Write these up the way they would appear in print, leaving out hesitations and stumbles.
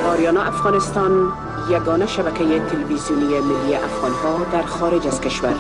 آریانا افغانستان یگانه شبکه تلویزیونی ملی افغانها در خارج از کشور.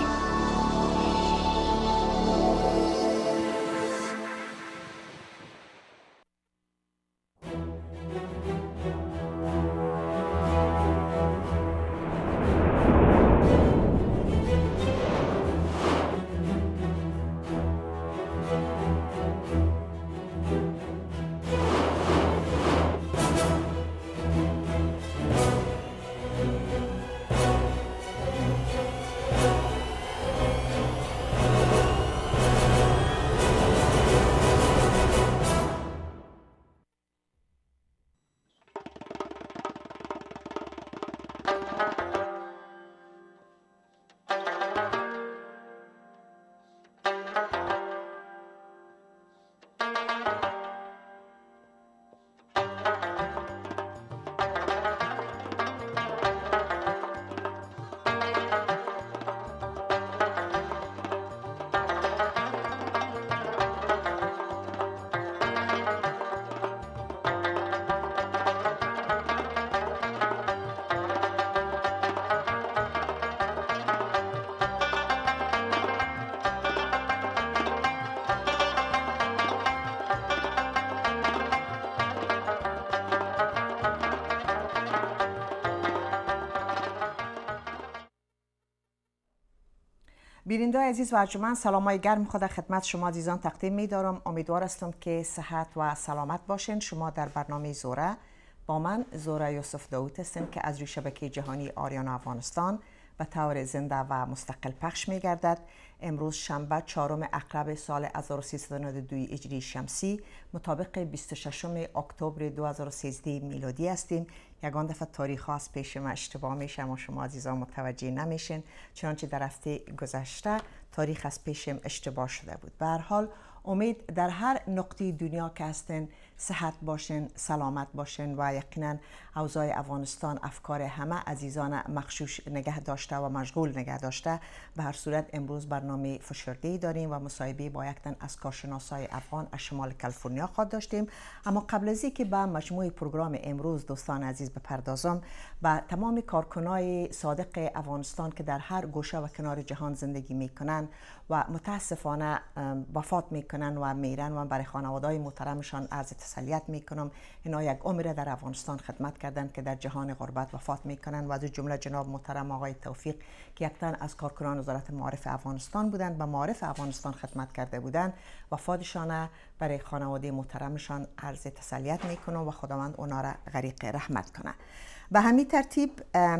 بیننده عزیز و ارجمند، سلامای گرم خود خدمت شما عزیزان تقدیم می دارم. امیدوار هستم که صحت و سلامت باشین. شما در برنامه زوره با من زوره یوسف داوود هستیم که از روی شبکه جهانی آریانا افغانستان به طور زنده و مستقل پخش می گردد. امروز شنبه 4 اکتبر سال 1392 هجری شمسی مطابق 26 اکتبر 2013 میلادی هستیم. یگان دفعه تاریخ ها از پیش ما اشتباه میشه اما شما عزیزان متوجه نمیشین، چنانچه در هفته گذشته تاریخ از پیشم اشتباه شده بود. به هر حال امید در هر نقطه دنیا که هستین صحت باشین، سلامت باشین و یقینا اوضاع افغانستان افکار همه عزیزان مغشوش نگه داشته و مشغول نگه داشته. به هر صورت امروز برنامه فشرده‌ای داریم و مصاحبه با یک تن از کارشناسای افغان از شمال کالیفرنیا خواهد داشتیم. اما قبل از اینکه به مجموعه پروگرام امروز دوستان عزیز بپردازم، به تمام کارکنای صادق افغانستان که در هر گوشه و کنار جهان زندگی میکنن و متاسفانه وفات میکنن و میرن و برای خانواده‌های محترمشان عرض تسلیت میکنم. اینا یک عمر در افغانستان خدمت کردن که در جهان غربت وفات میکنن و از جمله جناب محترم آقای توفیق که یک تن از کارکنان وزارت معارف افغانستان بودند، به معارف افغانستان خدمت کرده بودند. وفاتشان برای خانواده محترمشان عرض تسلیت میکنم و خداوند اونا را غریق رحمت کنه. به همین ترتیب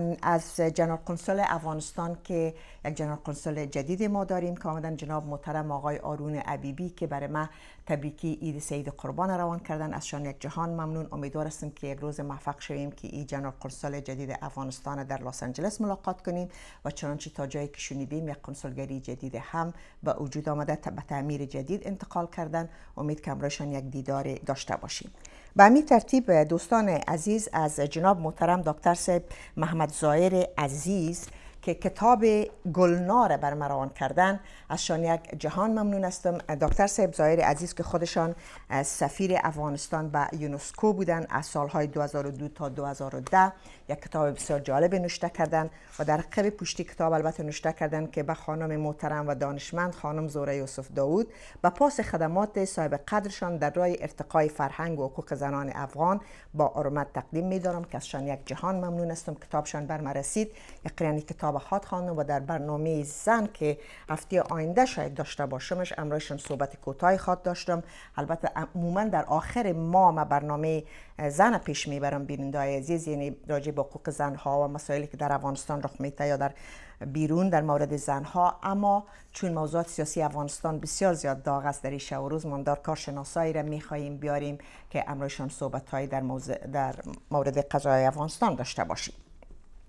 از جنرال قنسل افغانستان که یک جنرال قنسل جدید ما داریم که آمدن جناب محترم آقای آرون عبیبی که برای ما تبریکی عید سعید قربان روان کردن، ازشان یک جهان ممنون. امیدوار هستیم که یک روز موفق شویم که این جنرال قنسل جدید افغانستان در لس آنجلس ملاقات کنیم و چنانچه تا جایی که شنیدیم یک قنسلگری جدید هم به وجود آمده، به تعمیر جدید انتقال کردن. امید که امروزشان یک دیدار داشته باشیم. به همین ترتیب دوستان عزیز از جناب محترم دکتر صاحب محمد ظاهر عزیز که کتاب گلنار بر ما روان کردن، ازشان یک جهان ممنون هستم. دکتر صاحب ظاهر عزیز که خودشان سفیر افغانستان به یونسکو بودن از سالهای 2002 تا 2010 یک کتاب بسیار جالب نوشته کردن و در عقب پشتی کتاب البته نوشته کردن که به خانم محترم و دانشمند خانم زوره یوسف داوود به پاس خدمات صاحب قدرشان در راه ارتقای فرهنگ و حقوق زنان افغان با حرمت تقدیم می‌دارم که ازشان یک جهان ممنون هستم. کتابشان بر ما رسید، یقینا کتاب خواهد خواندم و در برنامه زن که هفته آینده شاید داشته باشمش امروزشان صحبت کوتاهی خواهد داشتم. البته عموما در آخر ماه ما برنامه زن پیش میبرم بیننده‌های عزیز، یعنی راجع به حقوق زنها و مسائلی که در افغانستان رخ میده یا در بیرون در مورد زنها. اما چون موضوعات سیاسی افغانستان بسیار زیاد داغ است در این شب و روز، ماندار کارشناسایی را میخواهیم بیاریم که امروزشان صحبت‌هایی در مورد قضای افغانستان داشته باشیم.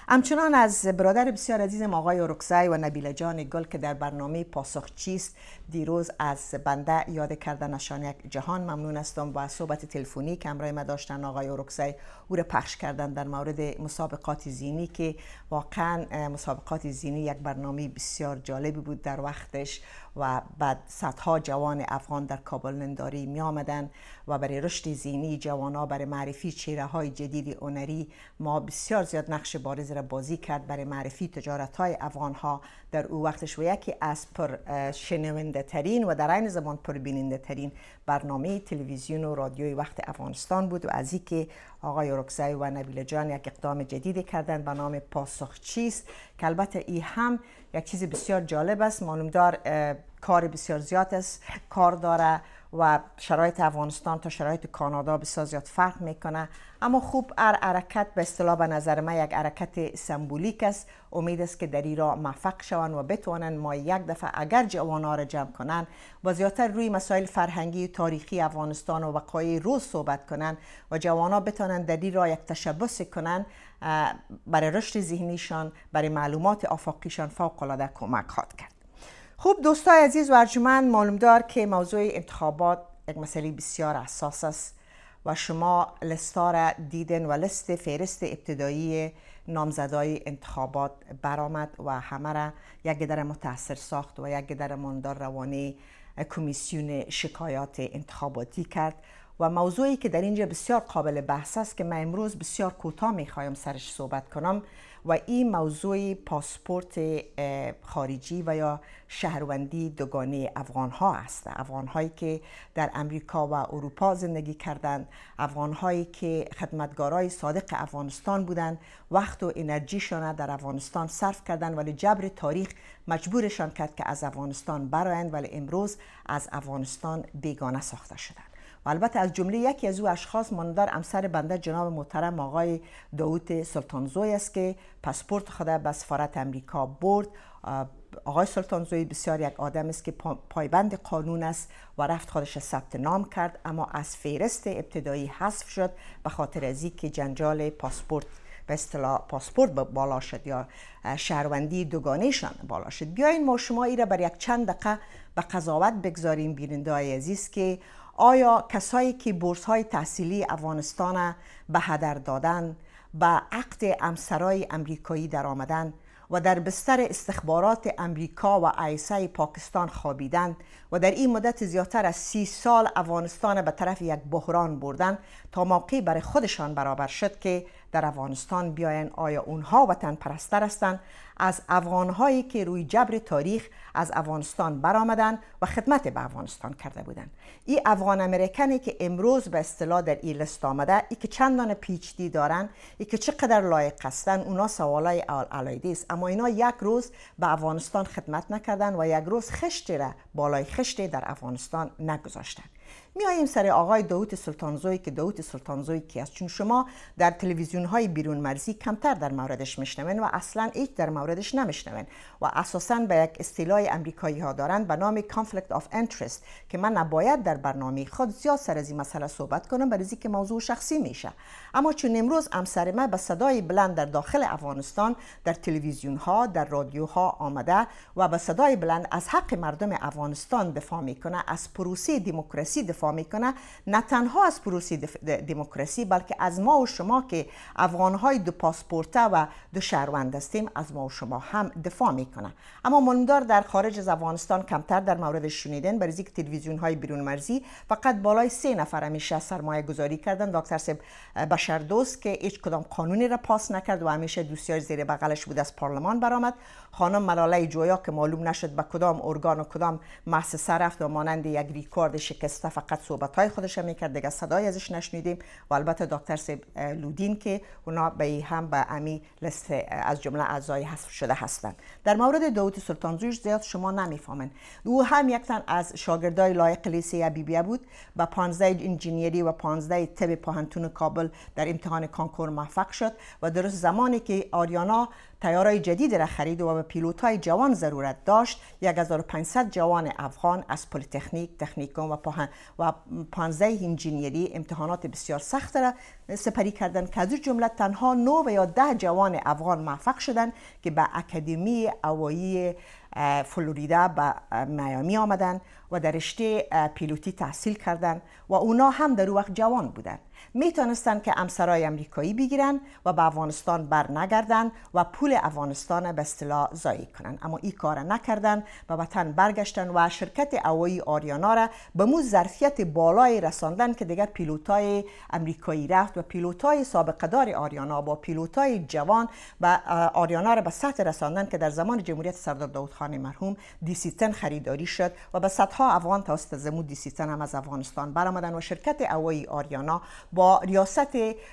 همچنان از برادر بسیار عزیزم آقای اورکزی و نبیله جان گل که در برنامه پاسخ چیست دیروز از بنده یاد کردنشان یک جهان ممنون هستم و صحبت تلفنی که همراه ما داشتن آقای اورکزی او را پخش کردن در مورد مسابقات زینی که واقعا مسابقات زینی یک برنامه بسیار جالبی بود در وقتش و بعد صدها جوان افغان در کابل ننداری می آمدن و برای رشد زینی جوانا برای معرفی چهره های جدید هنری ما بسیار زیاد نقش بارز را بازی کرد برای معرفی تجارت های افغان ها در او وقتش و یکی از پر شنونده ترین و در این زمان پر بیننده ترین برنامه تلویزیون و رادیوی وقت افغانستان بود و از این که آقای اورکزی و نبیله جان یک اقدام جدیدی کردن به نام پاسخ چیست که البته این هم یک چیز بسیار جالب است. معلومدار کار بسیار زیاد است کار داره و شرایط افغانستان تا شرایط کانادا بسیار زیاد فرق میکنه، اما خوب هر حرکت به اصطلاح به نظر من یک حرکت سمبولیک است. امید است که در این راه موفق شوند و بتوانند ما یک دفعه اگر جوانا را جمع کنند و زیادتر روی مسائل فرهنگی و تاریخی افغانستان و وقایع روز صحبت کنند و جوانا بتوانند در این راه یک تشبث کنند برای رشد ذهنیشان، برای معلومات آفاقیشان فوق العاده کمک خواهد کرد. خوب دوستای عزیز و ارجمند، معلومدار که موضوع انتخابات یک مسئله بسیار حساس است و شما لستا را دیدن و لست فهرست ابتدایی نامزدای انتخابات برآمد و همه را یک قدر متاثر ساخت و یک قدر ماندار روانی کمیسیون شکایات انتخاباتی کرد و موضوعی که در اینجا بسیار قابل بحث است که من امروز بسیار کوتاه میخوایم سرش صحبت کنم و این موضوع پاسپورت خارجی و یا شهروندی دوگانه افغان ها است. افغان هایی که در امریکا و اروپا زندگی کردند، افغان هایی که خدمتگارای صادق افغانستان بودند، وقت و انرژیشان در افغانستان صرف کردند ولی جبر تاریخ مجبورشان کرد که از افغانستان برآیند ولی امروز از افغانستان بیگانه ساخته شدند. و البته از جمله یکی از او اشخاص ماندار همسر بنده جناب محترم آقای داوود سلطانزوی است که پاسپورت خود به سفارت امریکا برد. آقای سلطانزوی بسیار یک آدم است که پایبند قانون است و رفت خودش ثبت نام کرد، اما از فهرست ابتدایی حذف شد به خاطر از اینکه جنجال پاسپورت به اصطلاح پاسپورت بالا شد یا شهروندی دوگانه‌شان بالا شد. بیاین ما شما ای را بر یک چند دقیقه به قضاوت بگذاریم بیننده‌های عزیز که آیا کسایی که بورس‌های تحصیلی افغانستان به هدر دادن، به عقد همسرای امریکایی در آمدن و در بستر استخبارات امریکا و ISI پاکستان خوابیدند و در این مدت زیادتر از 30 سال افغانستان به طرف یک بحران بردن تا موقعی برای خودشان برابر شد که در افغانستان بیاین، آیا اونها وطن پرستر هستند از افغانهایی که روی جبر تاریخ از افغانستان برآمدند و خدمت به افغانستان کرده بودند؟ این افغان امریکنی که امروز به اصطلاح در این لیست آمده، ای که چندان پیچیدگی دارن، ای که چقدر لایق هستند، اونا سوالای علیحده است، اما اینا یک روز به افغانستان خدمت نکردند و یک روز خشتی را بالای خشتی در افغانستان نگذاشتند. میاییم سر آقای داوود سلطانزوی که داوود سلطانزوی کی است؟ چون شما در تلویزیون های بیرون مرزی کمتر در موردش میشنوین و اصلا هیچ در موردش نمیشنوین و اساساً به یک اصطلاح امریکایی ها دارند به نام conflict of interest که من نباید در برنامه خود زیاد سر از این مسئله صحبت کنم برای اینکه موضوع شخصی میشه، اما چون امروز همسر ما به صدای بلند در داخل افغانستان در تلویزیون ها در رادیوها آمده و به صدای بلند از حق مردم افغانستان دفاع میکنه، از پروسه دموکراسی دفاع میکنه، نه تنها از پروسه دموکراسی بلکه از ما و شما که افغانهای دو پاسپورته و دو شهروند هستیم از ما و شما هم دفاع میکنه. اما معلومدار در خارج از افغانستان کمتر در موردش شنیدن برای اینکه تلویزیون های بیرون مرزی فقط بالای 3 نفر همیشه سرمایه گذاری کردن. دکتر صاحب بشردوست که هیچ کدام قانونی را پاس نکرد و همیشه دوسیار زیر بغلش بود از پارلمان برآمد. خانم ملاله جویا که معلوم نشد به کدام ارگان و کدام مؤسسه رفت و مانند یک ریکورد شکسته فقط صحبت‌های خودش میکرد، دیگه صدای ازش نشنیدیم. و البته دکتر صاحب لودین که اونا به هم به امی لیست از جمله اعضای حذف شده هستند. در مورد داوود سلطانزوی زیاد شما نمیفهمن. او هم یک تن از شاگردای لایق لیسه ابیبیه بود، با 15 انجینیری و 15 طب پوهنتون کابل در امتحان کانکور موفق شد و درست زمانی که آریانا تیارای جدید را خرید و به پیلوت‌های جوان ضرورت داشت. 1500 جوان افغان از پلی‌تکنیک، تکنیکوم و 15 انجینیری امتحانات بسیار سخت را سپری کردند که از جمله تنها 9 و یا 10 جوان افغان موفق شدند که به اکادمی هوایی فلوریدا به میامی آمدند و در رشته پیلوتی تحصیل کردند و اونا هم در وقت جوان بودند. میتونستند که امسرای امریکایی بگیرن و به افغانستان بر نگردن و پول افغانستان به اصطلاح ضایع کنن، اما این کار نکردن، به وطن برگشتن و شرکت هوایی آریانا را به مو ظرفیت بالای رساندن که دیگر پیلوتای امریکایی رفت و پیلوتای سابقه دار آریانا با پیلوتای جوان و آریانا را به سطح رساندن که در زمان جمهوریت سردار داود خان مرحوم DC-10 خریداری شد و به صدها افغان توسط زمود DC-10 هم از افغانستان برآمدن و شرکت هوایی آریانا با ریاست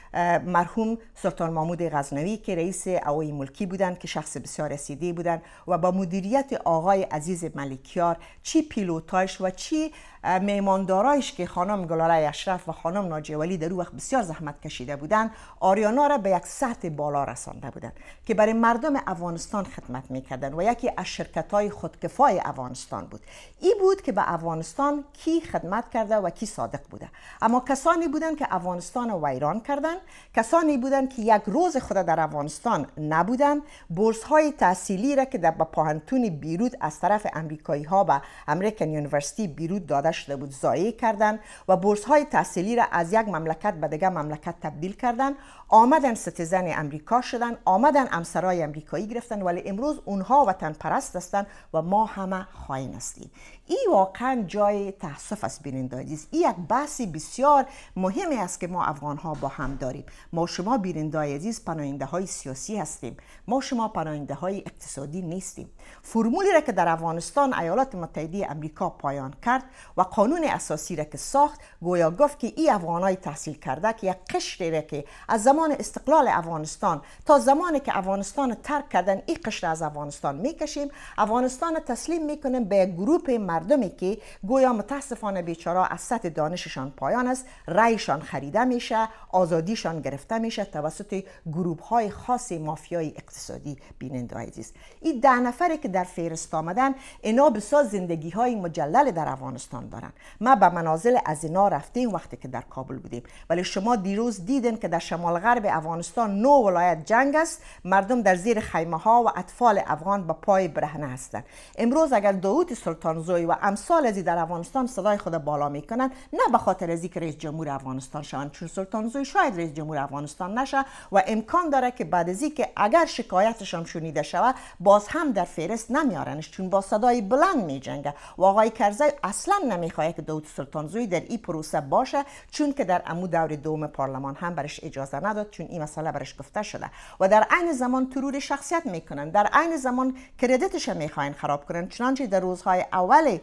مرحوم سلطان محمود غزنوی که رئیس هوایی ملکی بودند که شخص بسیار رسیده بودند و با مدیریت آقای عزیز ملکیار، چی پیلوتاش و چی میماندارایش که خانم گلالای اشرف و خانم ناجیه ولی در اون وقت بسیار زحمت کشیده بودند، آریانا را به یک سطح بالا رسانده بودند که برای مردم افغانستان خدمت میکردند و یکی از شرکت‌های خودکفای افغانستان بود. این بود که به افغانستان کی خدمت کرده و کی صادق بوده. اما کسانی بودند که افغانستان را ویران کردند، کسانی بودند که یک روز خود در افغانستان نبودند، بورس‌های تحصیلی را که در پاهنتون بیروت از طرف امریکایی‌ها به امریکن یونیورسیتی بیروت داده شده بود ضایع کردند و بورس‌های تحصیلی را از یک مملکت به دیگر مملکت تبدیل کردند، آمدن ستیزن امریکا شدن، آمدن امسرای امریکایی گرفتن، ولی امروز اونها وطن پرست هستند و ما همه خائن هستیم. این واقعا جای تأسف است بیننده عزیز. این یک بحثی بسیار مهمی است که ما افغان ها با هم داریم. ما شما بیننده عزیز پناهنده های سیاسی هستیم، ما شما پناهنده های اقتصادی نیستیم. فرمولی را که در افغانستان ایالات متحده امریکا پایان کرد و قانون اساسی را که ساخت، گویا گفت که این افغانای تحصیل کرده که یک قشری را که از زمان استقلال افغانستان تا زمانی که افغانستان ترک کردن این قشر از افغانستان میکشیم، افغانستان تسلیم میکنیم به گروه مردمی که گویا متاسفانه بیچاره از سطح دانششان پایان است، رایشان خریده میشه، آزادیشان گرفته میشه توسط گروه های خاص مافیای اقتصادی. بیننده عزیز، این 10 نفری که در فهرست آمدن اینا بسیار زندگی های مجلل در افغانستان دارن. ما به منازل از اینا رفتیم وقتی که در کابل بودیم، ولی شما دیروز دیدن که در شمال غرب افغانستان 9 ولایت جنگ است، مردم در زیر خیمه ها و اطفال افغان به پای برهنه هستند. امروز اگر داود سلطانزوی و امثال ازی در افغانستان صدای خود بالا میکنن، نه به خاطر از اینکه رئیس جمهور افغانستان شوند، چون سلطانزوی شاید رئیس جمهور افغانستان نشه و امکان داره که بعد از اینکه اگر شکایتش هم شنیده شود باز هم در فهرست نمیارنش، چون با صدای بلند میجنگه و آقای کرزی اصلا نمیخواد که داود سلطانزوی در این پروسه باشه، چون که در عمو دور دوم پارلمان هم برش اجازه نداد، چون این مسئله برش گفته شده و در عین زمان ترور شخصیت میکنن، در عین زمان کردیتش میخواین خراب کنن. چنانچه در روزهای اول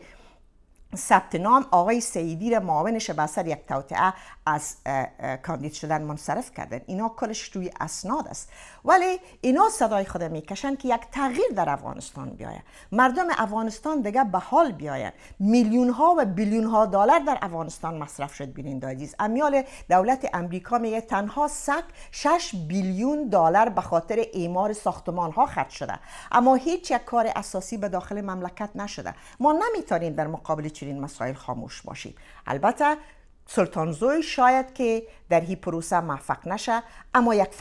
ثبت نام آقای سعیدی را معاونش به اثر یک توطئه از کاندید شدن منصرف کردن. اینا کلش روی اسناد است، ولی اینا صدای خود میکشن که یک تغییر در افغانستان بیاید، مردم افغانستان دیگه به حال بیاید. میلیون ها و بیلیون ها دلار در افغانستان مصرف شد. بیننده عزیز، امیال دولت امریکا میگه تنها 6 بیلیون دلار به خاطر اعمار ساختمان ها خرج شده، اما هیچ یک کار اساسی به داخل مملکت نشده. ما نمیتونیم در مقابل چنین مسائل خاموش باشیم. البته سلطانزوی شاید که در این پروسه موفق نشه، اما یک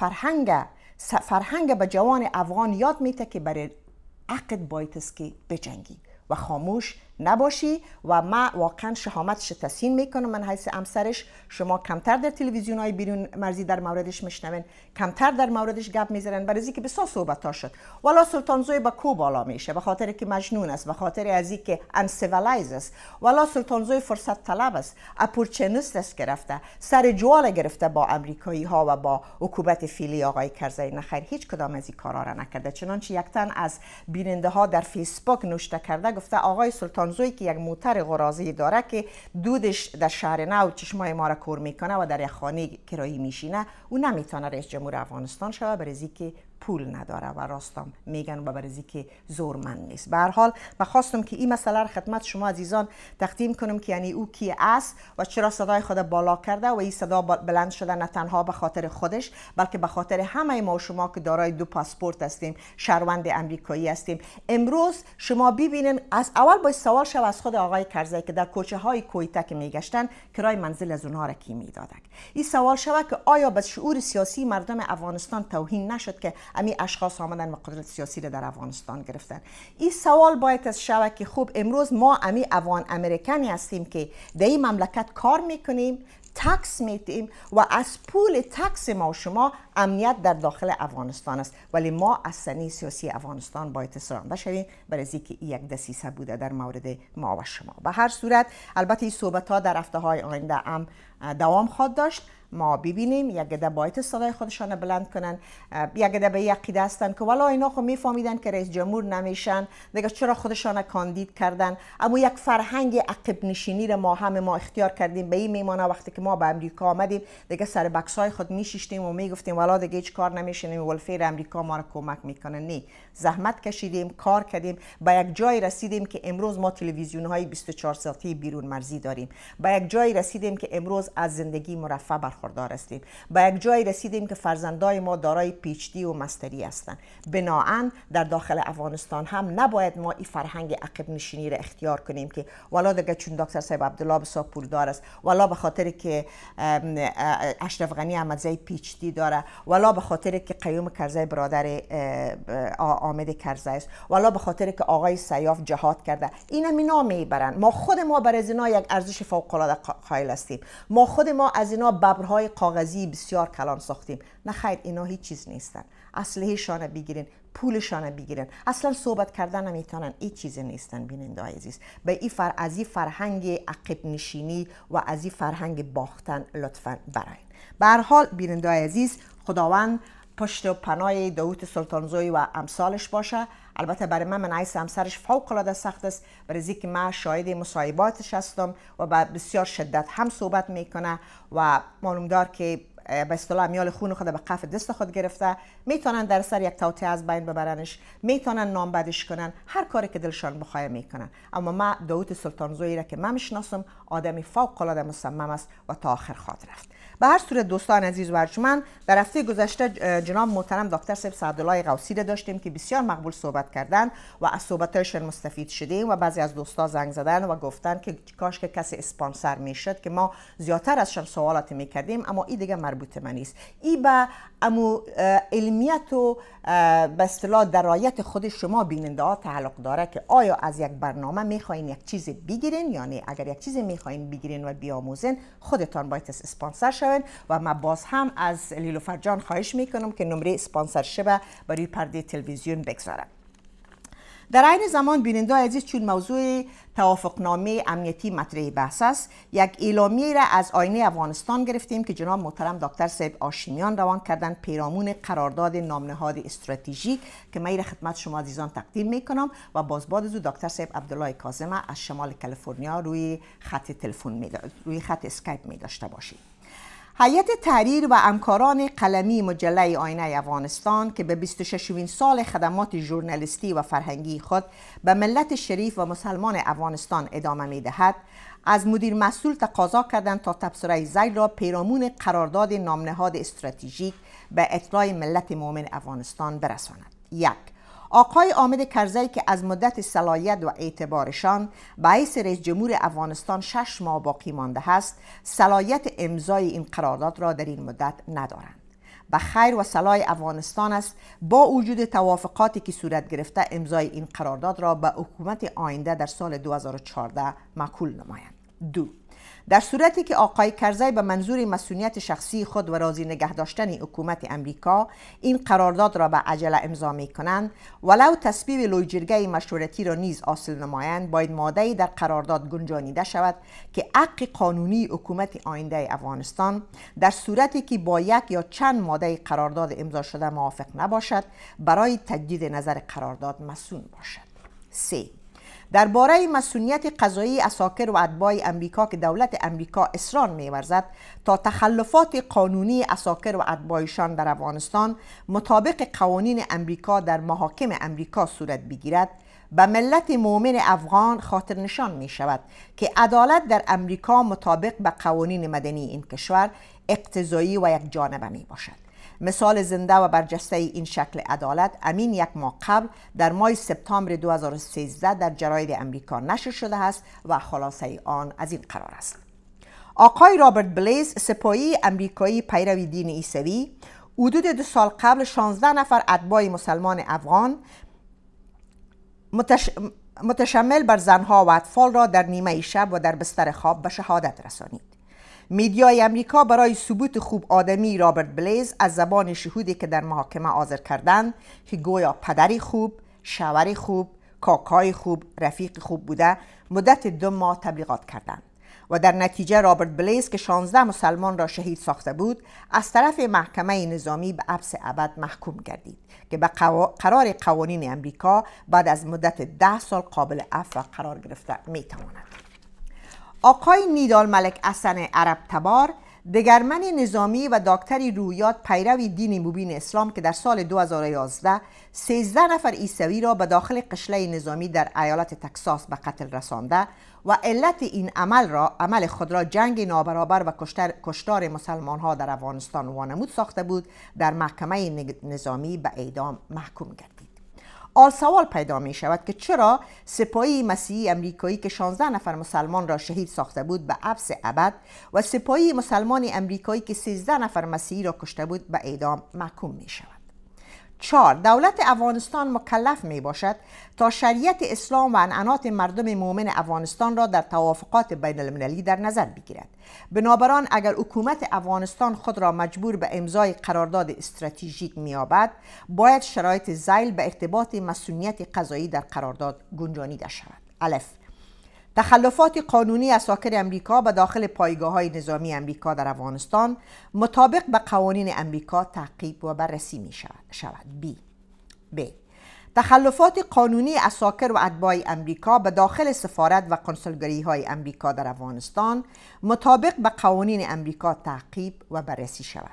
فرهنگ به جوان افغان یاد میده که برای عقد باید است که بجنگی و خاموش نباشی. و ما واقعا شهامتش تسلیم میکنم. من حیث همسرش، شما کمتر در تلویزیون های بیرون مرزی در موردش میشنوین، کمتر در موردش گپ میزنن، برای اینکه بسیار صحبت ها شد. والا سلطانزوی با کو بالا میشه؟ به خاطر که مجنون است، به خاطر از اینکه انسیویلایز است. والا سلطانزوی فرصت طلب است، اپورتونیست است، گرفته سر جوال گرفته با امریکایی ها و با حکومت فعلی آقای کرزی. نخیر، هیچ کدام از این کارا را نکرده. چنانچه یک تن از بیننده ها در فیسبوک نوشته کرده، گفته آقای سلطانزوی که یک موتر غرازی داره که دودش در شهر نو چشمای ما را کور میکنه و در یک خانه کرایی میشینه، او نمیتونه رئیس جمهور افغانستان شود، برای اینکه پول نداره و راستم میگن و برای که زورمند نیست. به هر حال من خواستم که این مسئله را خدمت شما عزیزان تقدیم کنم که یعنی او کی است و چرا صدای خود بالا کرده و این صدا بلند شده نه تنها به خاطر خودش بلکه به خاطر همه ما و شما که دارای 2 پاسپورت هستیم، شهروند امریکایی هستیم. امروز شما ببینین از اول با سوال شو از خود آقای کرزی که در کوچه های کویته که میگشتن کرای منزل از اونها را کی میدادک. این سوال شو که آیا به شعور سیاسی مردم افغانستان توهین نشد که امی اشخاص آمدن و قدرت سیاسی را در افغانستان گرفتن. این سوال باید از شو که خوب امروز ما امی افغان امریکانی هستیم که در این مملکت کار میکنیم، تکس میتیم و از پول تکس ما و شما امنیت در داخل افغانستان است، ولی ما از سنی سیاسی افغانستان باید سرانده شویم برای اینکه یک دسیسه بوده در مورد ما و شما. به هر صورت البته این صحبت ها در هفته های آینده هم دوام خواهد داشت. ما ببینیم یک گده باید صدای خودشان بلند کنن، یک گده به یک عقیده هستن که والا اینا خو میفهمیدن که رئیس جمهور نمیشن دیگه چرا خودشان کاندید کردن. اما یک فرهنگ عقب نشینی را ما اختیار کردیم. به این میمانه وقتی که ما به امریکا آمدیم دیگه سر بکسای خود میشیشتیم و میگفتیم والا دیگه هیچ کار نمیشنیم، ولفیر امریکا ما را کمک میکنه. نه، زحمت کشیدیم، کار کردیم، به یک جای رسیدیم که امروز ما تلویزیون های 24 ساعته بیرون مرزی داریم. به یک جای رسیدیم که امروز از زندگی مرفه برخوردار هستیم. به یک جای رسیدیم که فرزندای ما دارای پی اچ دی و مستری هستند. بناهن در داخل افغانستان هم نباید ما این فرهنگ عقب نشینی را اختیار کنیم که والا دیگه چون دکتر صاحب عبدالله بسیار پولدار است، والا به خاطر که اشرف غنی احمدزی پی اچ دی داره، والا به خاطر که قیوم کرزی برادر حامد کرزی است، والا به خاطر که آقای سیاف جهاد کرده. اینا میبرن. ما خود ما برای اینا یک ارزش فوق العاده قائل هستیم. ما خود ما از اینا ببرهای کاغذی بسیار کلان ساختیم. نه خیر، اینا هیچ چیز نیستن. اسلحه شان بگیرین، پولشان بگیرن، اصلا صحبت کردن نمیتونن. این چیز نیستن. بیننده عزیز، به این از این فرهنگ عقب نشینی و از این فرهنگ باختن لطفا براین. به هر حال بیننده عزیز، خداوند پشت و پناه داوود سلطانزوی و امثالش باشه. البته برای من عیس همسرش فوق العاده سخت است، برای اینکه من شاهد مصاحباتش هستم و با بسیار شدت هم صحبت میکنه و معلوم دار که به اصطلاح امیال خون خود به قف دست خود گرفته. میتونن در سر یک توطئه از بین ببرنش، میتونن نام بدش کنن، هر کاری که دلشان بخواه میکنن. اما من داوود سلطانزویی را که من میشناسم آدمی فوق العاده مصمم است و تا آخر خواهد رفت. به هر صورت دوستان عزیز و ارجمند، در هفته گذشته جناب محترم دکتر صاحب سعدالله غوثی را داشتیم که بسیار مقبول صحبت کردن و از صحبتایشان مستفید شدیم و بعضی از دوستا زنگ زدن و گفتن که کاش که کسی اسپانسر میشد که ما زیادتر ازشان سوالات میکردیم. اما این دیگه مربوط من نیست. این به امو علمیت و به اصطلاح درایت خود شما بیننده ها تعلق داره که آیا از یک برنامه میخواین یک چیز بگیرین یا نه. اگر یک چیز میخواین بگیرین و بیاموزین خودتان باید اسپانسر شوین و من باز هم از لیلوفر جان خواهش میکنم که نمره اسپانسرشپ برای پرده تلویزیون بگذارن. در این زمان بیننده عزیز، چون موضوع توافقنامه امنیتی مطرح بحث است، یک اعلامیه را از آینه افغانستان گرفتیم که جناب محترم دکتر صاحب هاشمیان روان کردن پیرامون قرارداد نامنهاد استراتژیک که من را خدمت شما عزیزان تقدیم میکنم و باز بعد از دکتر صاحب عبدالله کاظم از شمال کالیفرنیا روی خط تلفن روی خط اسکایپ می داشته باشید. هیئت تحریر و همکاران قلمی مجله آینه افغانستان که به 26مین سال خدمات ژورنالیستی و فرهنگی خود به ملت شریف و مسلمان افغانستان ادامه می‌دهد، از مدیر مسئول تقاضا کردند تا تبصره ذیل را پیرامون قرارداد نامنهاد استراتژیک به اطلاع ملت مؤمن افغانستان برساند. 1. آقای حامد کرزی که از مدت صلاحیت و اعتبارشان به حیث رئیس جمهور افغانستان 6 ماه باقی مانده است، صلاحیت امضای این قرارداد را در این مدت ندارند. به خیر و صلاح افغانستان است با وجود توافقاتی که صورت گرفته امضای این قرارداد را به حکومت آینده در سال 2014 معقول نمایند. 2. در صورتی که آقای کرزی به منظور مسئولیت شخصی خود و راضی نگه داشتن حکومت امریکا این قرارداد را به عجله امضا می کنند، ولو تصویب لویجرگه مشورتی را نیز حاصل نمایند، باید ماده‌ای در قرارداد گنجانیده شود که حق قانونی حکومت آینده افغانستان در صورتی که با یک یا چند ماده قرارداد امضا شده موافق نباشد، برای تجدید نظر قرارداد مسئول باشد. 3. درباره مسئولیت قضایی اساکر و اتباع امریکا که دولت امریکا اصرار می‌ورزد تا تخلفات قانونی اساکر و اتباعشان در افغانستان مطابق قوانین امریکا در محاکم امریکا صورت بگیرد، به ملت مؤمن افغان خاطر نشان می شود که عدالت در امریکا مطابق به قوانین مدنی این کشور اقتضایی و یک جانبه می باشد. مثال زنده و برجسته این شکل عدالت امین یک ماه قبل در ماه سپتامبر 2013 در جراید امریکا نشر شده است و خلاصه آن از این قرار است: آقای رابرت بلیز، سپاهی امریکایی پیرو دین عیسوی، حدود 2 سال قبل 16 نفر اتباع مسلمان افغان متشمل بر زنها و اطفال را در نیمه شب و در بستر خواب به شهادت رسانید. میدیای امریکا برای ثبوت خوب آدمی رابرت بلیز از زبان شهودی که در محاکمه حاضر کردند که گویا پدری خوب، شوهری خوب، کاکای خوب، رفیق خوب بوده، مدت 2 ماه تبلیغات کردند و در نتیجه رابرت بلیز که 16 مسلمان را شهید ساخته بود از طرف محکمه نظامی به حبس ابد محکوم گردید که به قرار قوانین امریکا بعد از مدت 10 سال قابل عفو قرار گرفته میتواند. آقای نیدال ملک حسن عرب تبار، دگرمن نظامی و دکتری رویات پیرو دین مبین اسلام که در سال 2011 13 نفر عیسوی را به داخل قشله نظامی در ایالت تکساس به قتل رسانده و علت این عمل خود را جنگ نابرابر و کشتار مسلمان ها در افغانستان وانمود ساخته بود، در محکمه نظامی به اعدام محکوم گردید. آل سوال پیدا می شود که چرا سپاهی مسیحی امریکایی که 16 نفر مسلمان را شهید ساخته بود به حبس ابد و سپاهی مسلمان امریکایی که 13 نفر مسیحی را کشته بود به اعدام محکوم می شود. 4. دولت افغانستان مکلف می باشد تا شریعت اسلام و عنعنات مردم مؤمن افغانستان را در توافقات بین المللی در نظر بگیرد. بنابراین اگر حکومت افغانستان خود را مجبور به امضای قرارداد استراتژیک می‌یابد، باید شرایط ذیل به ارتباط مسئولیت قضایی در قرارداد گنجانیده شود. الف. تخلفات قانونی اساکر امریکا به داخل پایگاه‌های نظامی امریکا در افغانستان مطابق به قوانین امریکا تعقیب و بررسی می‌شود. ب. تخلفات قانونی اساکر و اتباع امریکا به داخل سفارت و کنسولگری‌های امریکا در افغانستان مطابق به قوانین امریکا تعقیب و بررسی شود.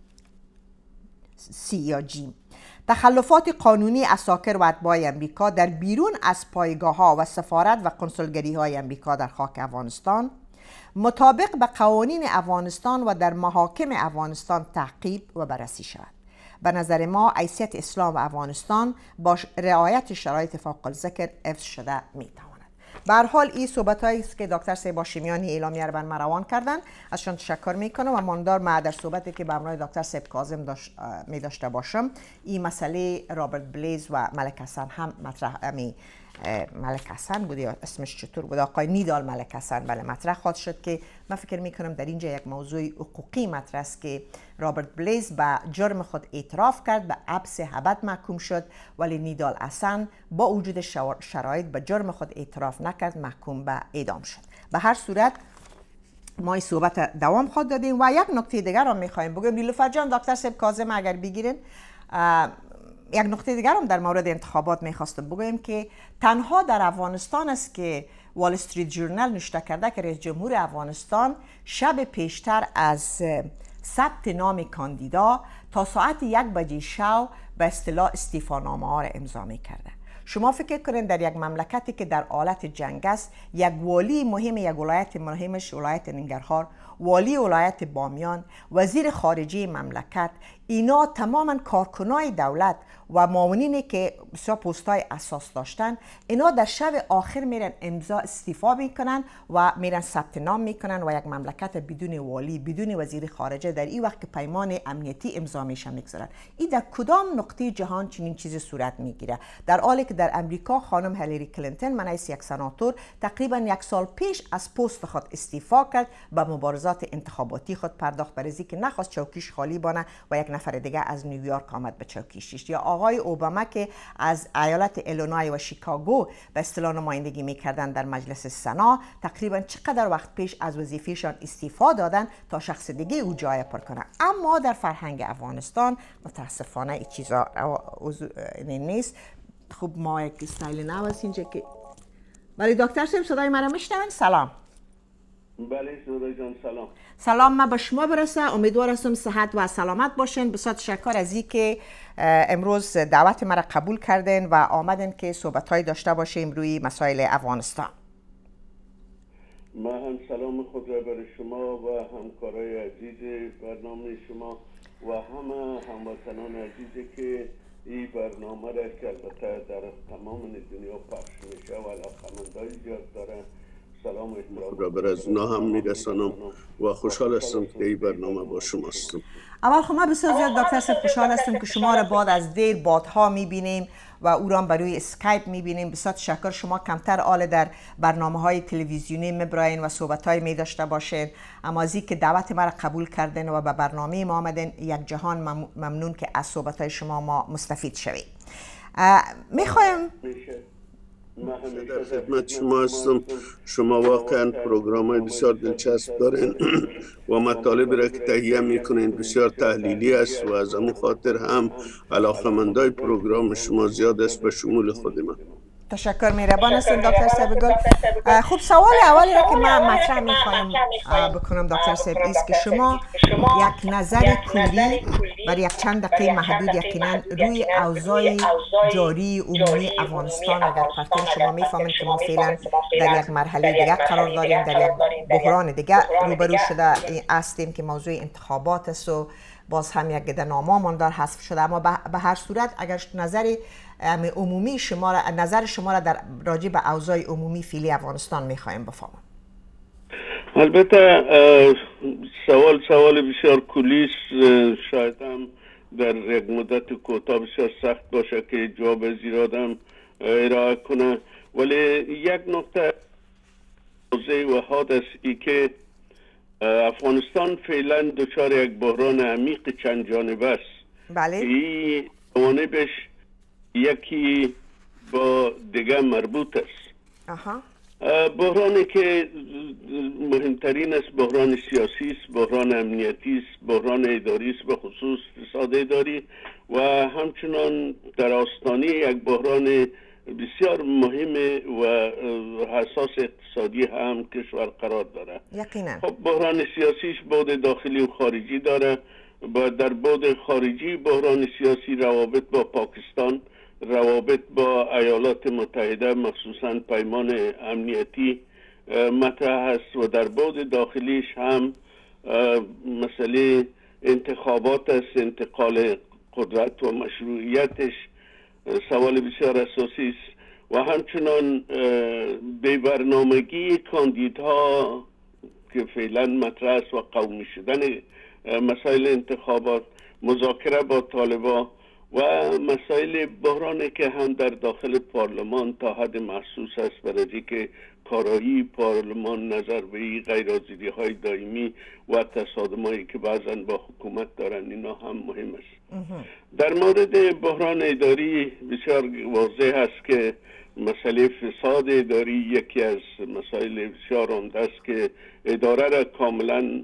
سی یا جیم. تخلفات قانونی اساکر و اتباع امریکا در بیرون از پایگاه‌ها و سفارت و کنسولگری‌های امریکا در خاک افغانستان مطابق به قوانین افغانستان و در محاکم افغانستان تعقیب و بررسی شود. به نظر ما حیثیت اسلام و افغانستان با رعایت شرایط فوق الذکر حفظ شده میتواند. به هر حال این صحبتایی است که دکتر صاحب هاشمیانی اعلامیه را بر ما روان کردن، ازشان تشکر میکنم و ماندار ما در صحبتی که به همراه دکتر صاحب کاظم می داشته باشم این مسئله رابرت بلیز و ملک حسن هم مطرح ملک حسن بود یا اسمش چطور بود، آقای نیدال ملک حسن، بله، مطرح خواهد شد که من فکر میکنم در اینجا یک موضوع حقوقی مطرح است که رابرت بلیز به جرم خود اعتراف کرد، به حبس ابد محکوم شد، ولی نیدال حسن با وجود شرایط به جرم خود اعتراف نکرد، محکوم به اعدام شد. به هر صورت ما این صحبت دوام خواهد دادیم و یک نکته دیگر هم میخوایم بگیم. نیلوفر جان، دکتر صاحب کاظم اگر بگیرین، یک نکته دیگر هم در مورد انتخابات میخواستم بگویم که تنها در افغانستان است که وال استریت ژورنال نشته کرده که رئیس جمهور افغانستان شب پیشتر از ثبت نام کاندیدا تا ساعت 1 بجه شب به اصطلاح استعفانامه ها را امضا میکرده. شما فکر کنید در یک مملکتی که در حالت جنگ است، یک والی مهم، یک ولایت مهمش ولایت ننگرهار، والی ولایت بامیان، وزیر خارجه مملکت، اینا تماما کارکنای دولت و معاونینی که بسیار پست‌های اساس داشتن، اینا در شب آخر میرن امضا استعفا میکنن و میرن ثبت نام میکنن و یک مملکت بدون والی، بدون وزیر خارجه در این وقت که پیمان امنیتی امضا میشه میگذارن. این در کدام نقطه جهان چنین چیزی صورت میگیره؟ در حالی که در امریکا خانم هیلاری کلینتون من از یک سناتور تقریبا 1 سال پیش از پست خود استعفا کرد، به مبارزات انتخاباتی خود پرداخت، برای اینکه نخواست چوکیش خالی بانه و یک نفر دیگه از نیویورک آمد به چوکیش. یا آقای اوباما که از ایالت ایلینوی و شیکاگو به اصطلاح نمایندگی میکردن در مجلس سنا، تقریبا چقدر وقت پیش از وظیفهشان استعفا دادن تا شخص دیگه او جای پر کنه. اما در فرهنگ افغانستان متاسفانه این چیزا نیست. خب ما یک استایل نو است اینجا که بله دکتر صاحب صدای مرا میشنوین؟ سلام. بله زورا جان سلام. سلام ما به شما برسه. امیدوار هستم صحت و سلامت باشین. بسیار تشکر از اینکه امروز دعوت مرا قبول کردین و آمدین که صحبت‌های داشته باشیم روی مسائل افغانستان. ما هم سلام خود را برای شما و همکارای عزیز برنامه شما و همه هموطنان عزیزی که این برنامه را که البته در تمام دنیا پخش میشه و علاقه‌مندای زیاد داره سلام و احترام را برای از اونا هم میرسانم و خوشحال هستم که این برنامه با شما هستم. اول خب ما بسیار زیاد دکتر صاحب خوشحال هستم که شما را بعد از دیر بادها میبینیم و او را بر روی اسکایپ میبینیم. بسیار تشکر. شما کمتر آل در برنامه‌های تلویزیونی میبراین و صحبت‌های می داشته باشین، اما از اینکه دعوت ما را قبول کردین و به برنامه ما آمدین یک جهان ممنون که از صحبت‌های شما ما مستفید شویم. میخوایم در خدمت شما هستم. شما واقعا پروگرام‌های بسیار دلچسب دارین و مطالبی را که تهیه میکنین بسیار تحلیلی است و از همون خاطر هم علاقه‌مندای پروگرام شما زیاد است به شمول خود من. تشکر مهربان هستین دکتر صاحب گل. خب سوال اولی را که من مطرح میخوایم بکنم دکتر صاحب است که شما یک نظر کلی برای یک چند دقیقه محدود یقینا روی اوضاع جاری عمومی افغانستان اگر پرتین شما میفهمین که ما فعلا در یک مرحله دیگر قرار داریم، در یک بحران دیگر روبرو شده هستیم که موضوع انتخابات است و باز هم یک گدنامه‌مان در حذف شده، اما به هر صورت اگر نظر عمومی شما را نظر شما را در راجع به اوضاع عمومی فعلی افغانستان می‌خوایم بفهمم. البته سوال بسیار کلی است، شاید هم در یک مدت کوتاه بسیار سخت باشه که جواب زیر آدم ارائه کنه، ولی یک نکته واضح و حاد است ای که افغانستان فعلا دچار یک بحران عمیق چند جانبه است. بله. این جوانبش یکی با دیگه مربوط است. بحرانی که مهمترین است بحران سیاسی است، بحران امنیتی است، بحران اداری است، به خصوص اقتصاد اداری و همچنان در آستانه یک بحران بسیار مهم و حساس اقتصادی هم کشور قرار داره. یقینا. خب بحران سیاسیش بعد داخلی و خارجی داره. در بعد خارجی بحران سیاسی روابط با پاکستان، روابط با ایالات متحده مخصوصا پیمان امنیتی مطرح است و در بعد داخلیش هم مسئله انتخابات است، انتقال قدرت و مشروعیتش سوال بسیار اساسی است و همچنان به برنامگی کاندیدها که فعلا مطرح است و قومی شدن مسائل انتخابات، مذاکره با طالبان و مسائل بحرانی که هم در داخل پارلمان تا حد محسوس است برای که کارایی پارلمان نظر به غیرحاضری های دائمی و تصادمایی که بعضا با حکومت دارن اینا هم مهم است. در مورد بحران اداری بسیار واضح است که مسئله فساد اداری یکی از مسائل بسیار عمده است که اداره را کاملا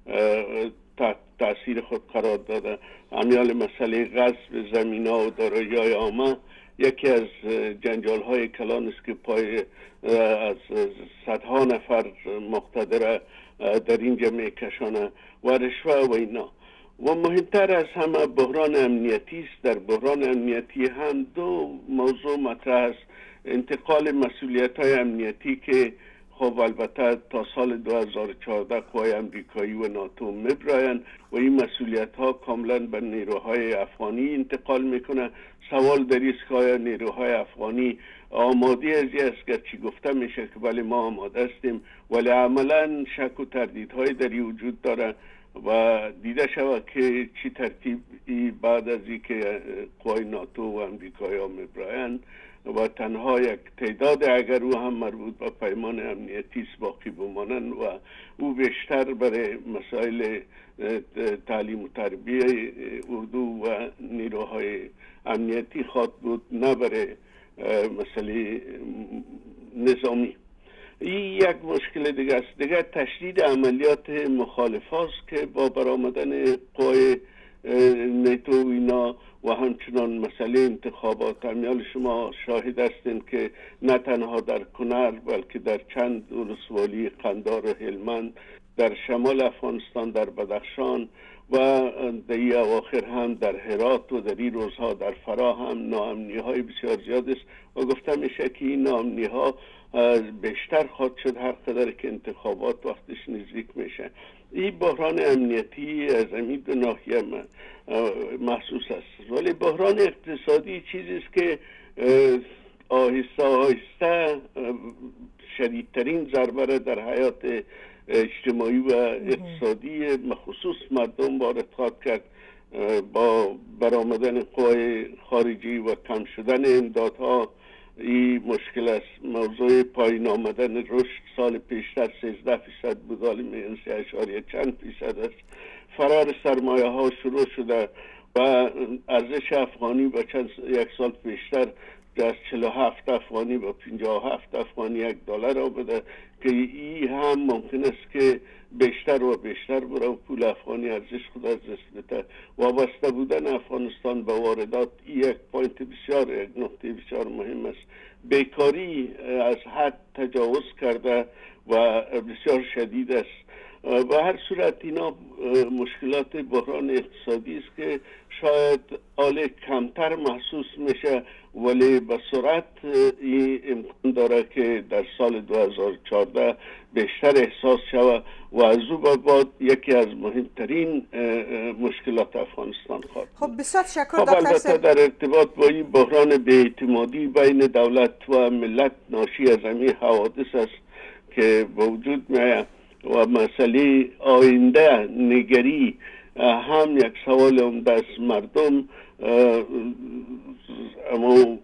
تأثیر خود قرار داده. امیال مسئله غصب زمین‌ها و دارایی‌های عامه یکی از جنجال‌های کلان است که پای از صدها نفر مقتدر در اینجا میکشانه و رشوه و اینا. و مهمتر از همه بحران امنیتی است. در بحران امنیتی هم دو موضوع مطرح است. انتقال مسئولیت‌های امنیتی که خب البته تا سال 2014 قوای امریکایی و ناتو میبراین و این مسئولیت ها کاملا به نیروهای افغانی انتقال میکنه. سوال در است که آیا نیروهای افغانی آماده از است که چی گفته میشه که بله ما آماده هستیم، ولی عملا شک و تردیدهای در وجود داره و دیده شود که چی ترتیبی بعد از اینکه قوای ناتو و امریکایی ها میبراین و تنها یک تعداد اگر او هم مربوط به پیمان امنیتی است باقی بمانند و او بیشتر برای مسائل تعلیم و تربیه اردو و نیروهای امنیتی خواد بود، نه برای مسئله نظامی. این یک مشکل دیگه است. دیگه تشدید عملیات مخالف است که با برآمدن قوای نیتو اینا و همچنان مسئله انتخابات. امیال شما شاهد هستین که نه تنها در کنر بلکه در چند ولسوالی قندار و هلمند، در شمال افغانستان در بدخشان و در این اواخر هم در هرات و در این روزها در فرا هم ناامنی های بسیار زیاد است و گفته میشه که این ناامنی ها بیشتر خواهد شد هر قدر که انتخابات وقتش نزدیک میشه. این بحران امنیتی از این دو ناحیه محسوس است، ولی بحران اقتصادی چیزی است که آهسته آهسته شدیدترین ضربه را در حیات اجتماعی و اقتصادی مخصوص مردم وارد خواهد کرد. با برآمدن قوای خارجی و کم شدن امدادها این مشکل است. موضوع پایین آمدن رشد سال پیشتر 13% بود، حالی میگن 3 چند فیصد است. فرار سرمایه ها شروع شده و ارزش افغانی با یک سال پیشتر از 47 افغانی با 57 افغانی یک دلار آمده که این هم ممکن است که بیشتر و بیشتر برای پول افغانی ارزش خود از دست بده. وابسته بودن افغانستان به واردات یک پوینت بسیار، یک نقطه بسیار مهم است. بیکاری از حد تجاوز کرده و بسیار شدید است. و هر صورت اینا مشکلات بحران اقتصادی است که شاید حال کمتر محسوس میشه، ولی به سرعت این امکان داره که در سال 2014 بیشتر احساس شود و از او به بعد یکی از مهمترین مشکلات افغانستان خواهد. خب بسیار تشکر دکتر البته در ارتباط با این بحران بی‌اعتمادی بین دولت و ملت ناشی از همین حوادث است که به وجود میآید و مسئله آینده نگری هم یک سوال عمده است. مردم اما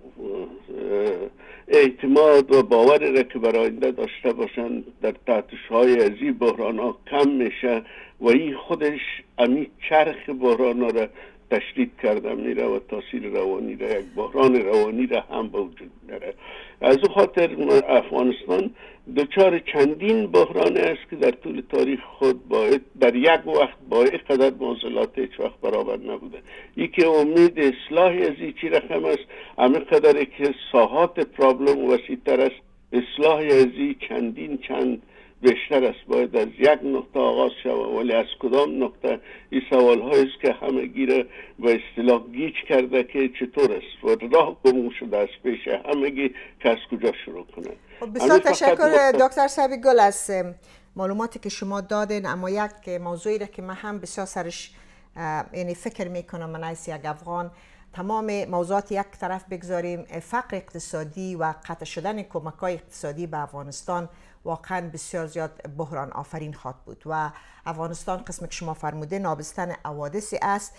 اعتماد و باور را که برای آینده داشته باشند در تحتش‌های از این بحران ها کم میشه و این خودش امی چرخ بحران ها را تشدید کرده میره و تاثیر روانی را، یک بحران روانی را هم به وجود میاره. از او خاطر افغانستان دچار چندین بحران است که در طول تاریخ خود باید در یک وقت با اینقدر معضلات هیچ وقت برابر نبوده. یکی امید اصلاحی از این چی رقم است، همه قدر که ساحات پرابلم وسیع‌تر است، اصلاحی از این چند بیشتر است. باید از یک نقطه آغاز شود، ولی از کدام نقطه؟ این سوال هایی است که همه گیره به اصطلاح گیج کرده که چطور است و راه گم شده است پیش همگی که از کجا شروع کنه. بسیار تشکر دکتر صاحب گل از معلوماتی که شما دادین. اما یک موضوعی را که من هم بسیار سرش یعنی فکر میکنم من از یک افغان، تمام موضوعات یک طرف بگذاریم، فقر اقتصادی و قطع شدن کمک‌های اقتصادی به افغانستان واقعا بسیار زیاد بحران آفرین خواهد بود و افغانستان قسم که شما فرموده نابستن حوادثی است.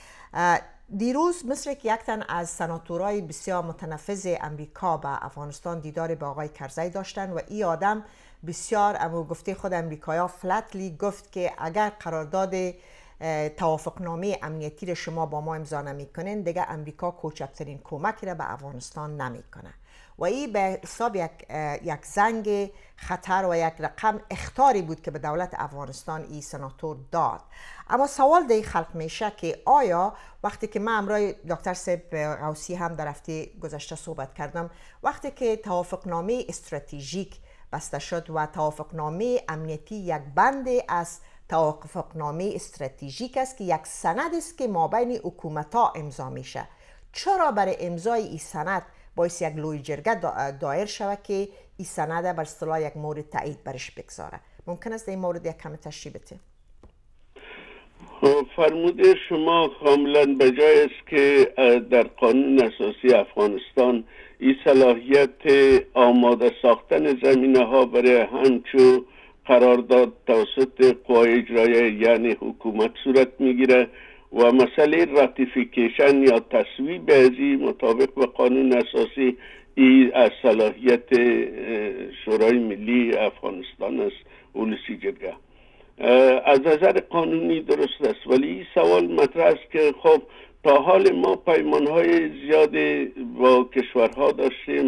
دیروز مثل که یک تن از سناتورای بسیار متنفذ امریکا به افغانستان دیدار با آقای کرزی داشتن و این آدم بسیار اما گفته خود امریکایا فلتلی گفت که اگر قرارداد توافقنامه امنیتی را شما با ما امضا نمی‌کنین دیگه امریکا کوچکترین کمکی را به افغانستان نمی‌کنه و این به حساب یک زنگ خطر و یک رقم اخطاری بود که به دولت افغانستان این سناتور داد. اما سوال دیگه خلق میشه که آیا وقتی که من امروز دکتر صاحب غوثی هم در هفته گذشته صحبت کردم، وقتی که توافقنامه استراتژیک بسته شد و توافقنامه امنیتی یک بند از توافقنامه استراتژیک است که یک سند است که مابین حکومت‌ها امضا میشه، چرا برای امضای این سند باعث یک لوی جرگه دایر شود که این سند بر اصطلاح یک مورد تایید برش بگذاره؟ ممکن است این مورد یک کم تشریح بده؟ فرموده شما کاملا بجای است که در قانون اساسی افغانستان این صلاحیت آماده ساختن زمینه ها برای همچو قرارداد توسط قوای اجرایی یعنی حکومت صورت میگیره و مسئله راتیفیکیشن یا تصویب ازی مطابق به قانون اساسی ای از صلاحیت شورای ملی افغانستان است، اولسی جرگه. از نظر قانونی درست است، ولی این سوال مطرح است که خب تا حال ما پیمانهای زیاد با کشورها داشتیم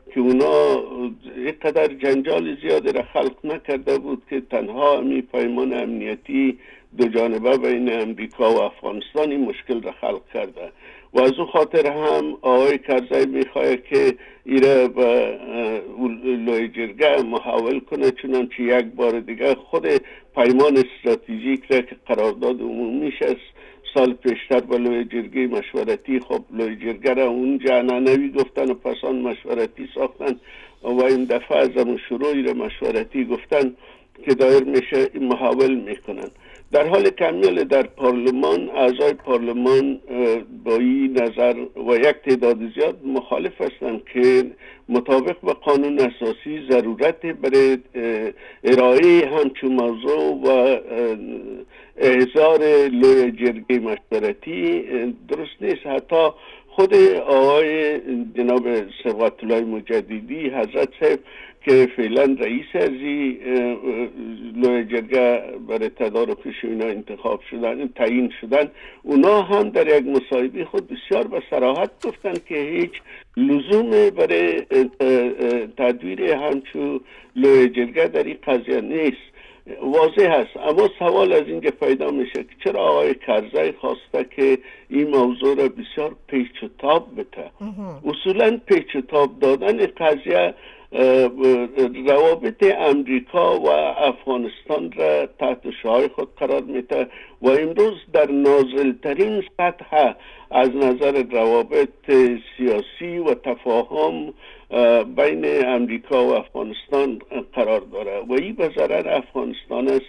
که اونا اینقدر جنجال زیادی را خلق نکرده بود که تنها همی پیمان امنیتی دو جانبه بین امریکا و افغانستان این مشکل را خلق کرده و از او خاطر هم آقای کرزی میخواه که ایره به لوی جرگه محول کنه، چنانچه یک بار دیگه خود پیمان استراتژیک را که قرارداد عمومیش است سال پیشتر با لوی جرگه مشورتی، خب لوی جرگه را اونجا عنعنوی گفتن و پسان مشورتی ساختن و این دفعه از همون شروعی را مشورتی گفتن که دایر میشه محول میکنن. در حال کمیل در پارلمان اعضای پارلمان با این نظر و یک تعداد زیاد مخالف هستند که مطابق با قانون اساسی ضرورت برای ارائه همچون موضوع و احضار لوی جرگه مشورتی درست نیست. حتی خود آقای جناب صبغت الله مجددی حضرت صاحب که فعلا رئیس ازی لوی جرگه برای تدارکش اینا انتخاب شدن تعیین شدن، اونا هم در یک مصاحبه خود بسیار به صراحت گفتن که هیچ لزوم برای تدویر همچون لوی جرگه در این قضیه نیست، واضح است. اما سوال از اینجا پیدا میشه که چرا آقای کرزی خواسته که این موضوع را بسیار پیچ و تاب بده. اصولا پیچ و تاب دادن قضیه روابط امریکا و افغانستان را تحت شعاع خود قرار میده و امروز در نازلترین سطح از نظر روابط سیاسی و تفاهم بین امریکا و افغانستان قرار داره و این به ضرر افغانستان است.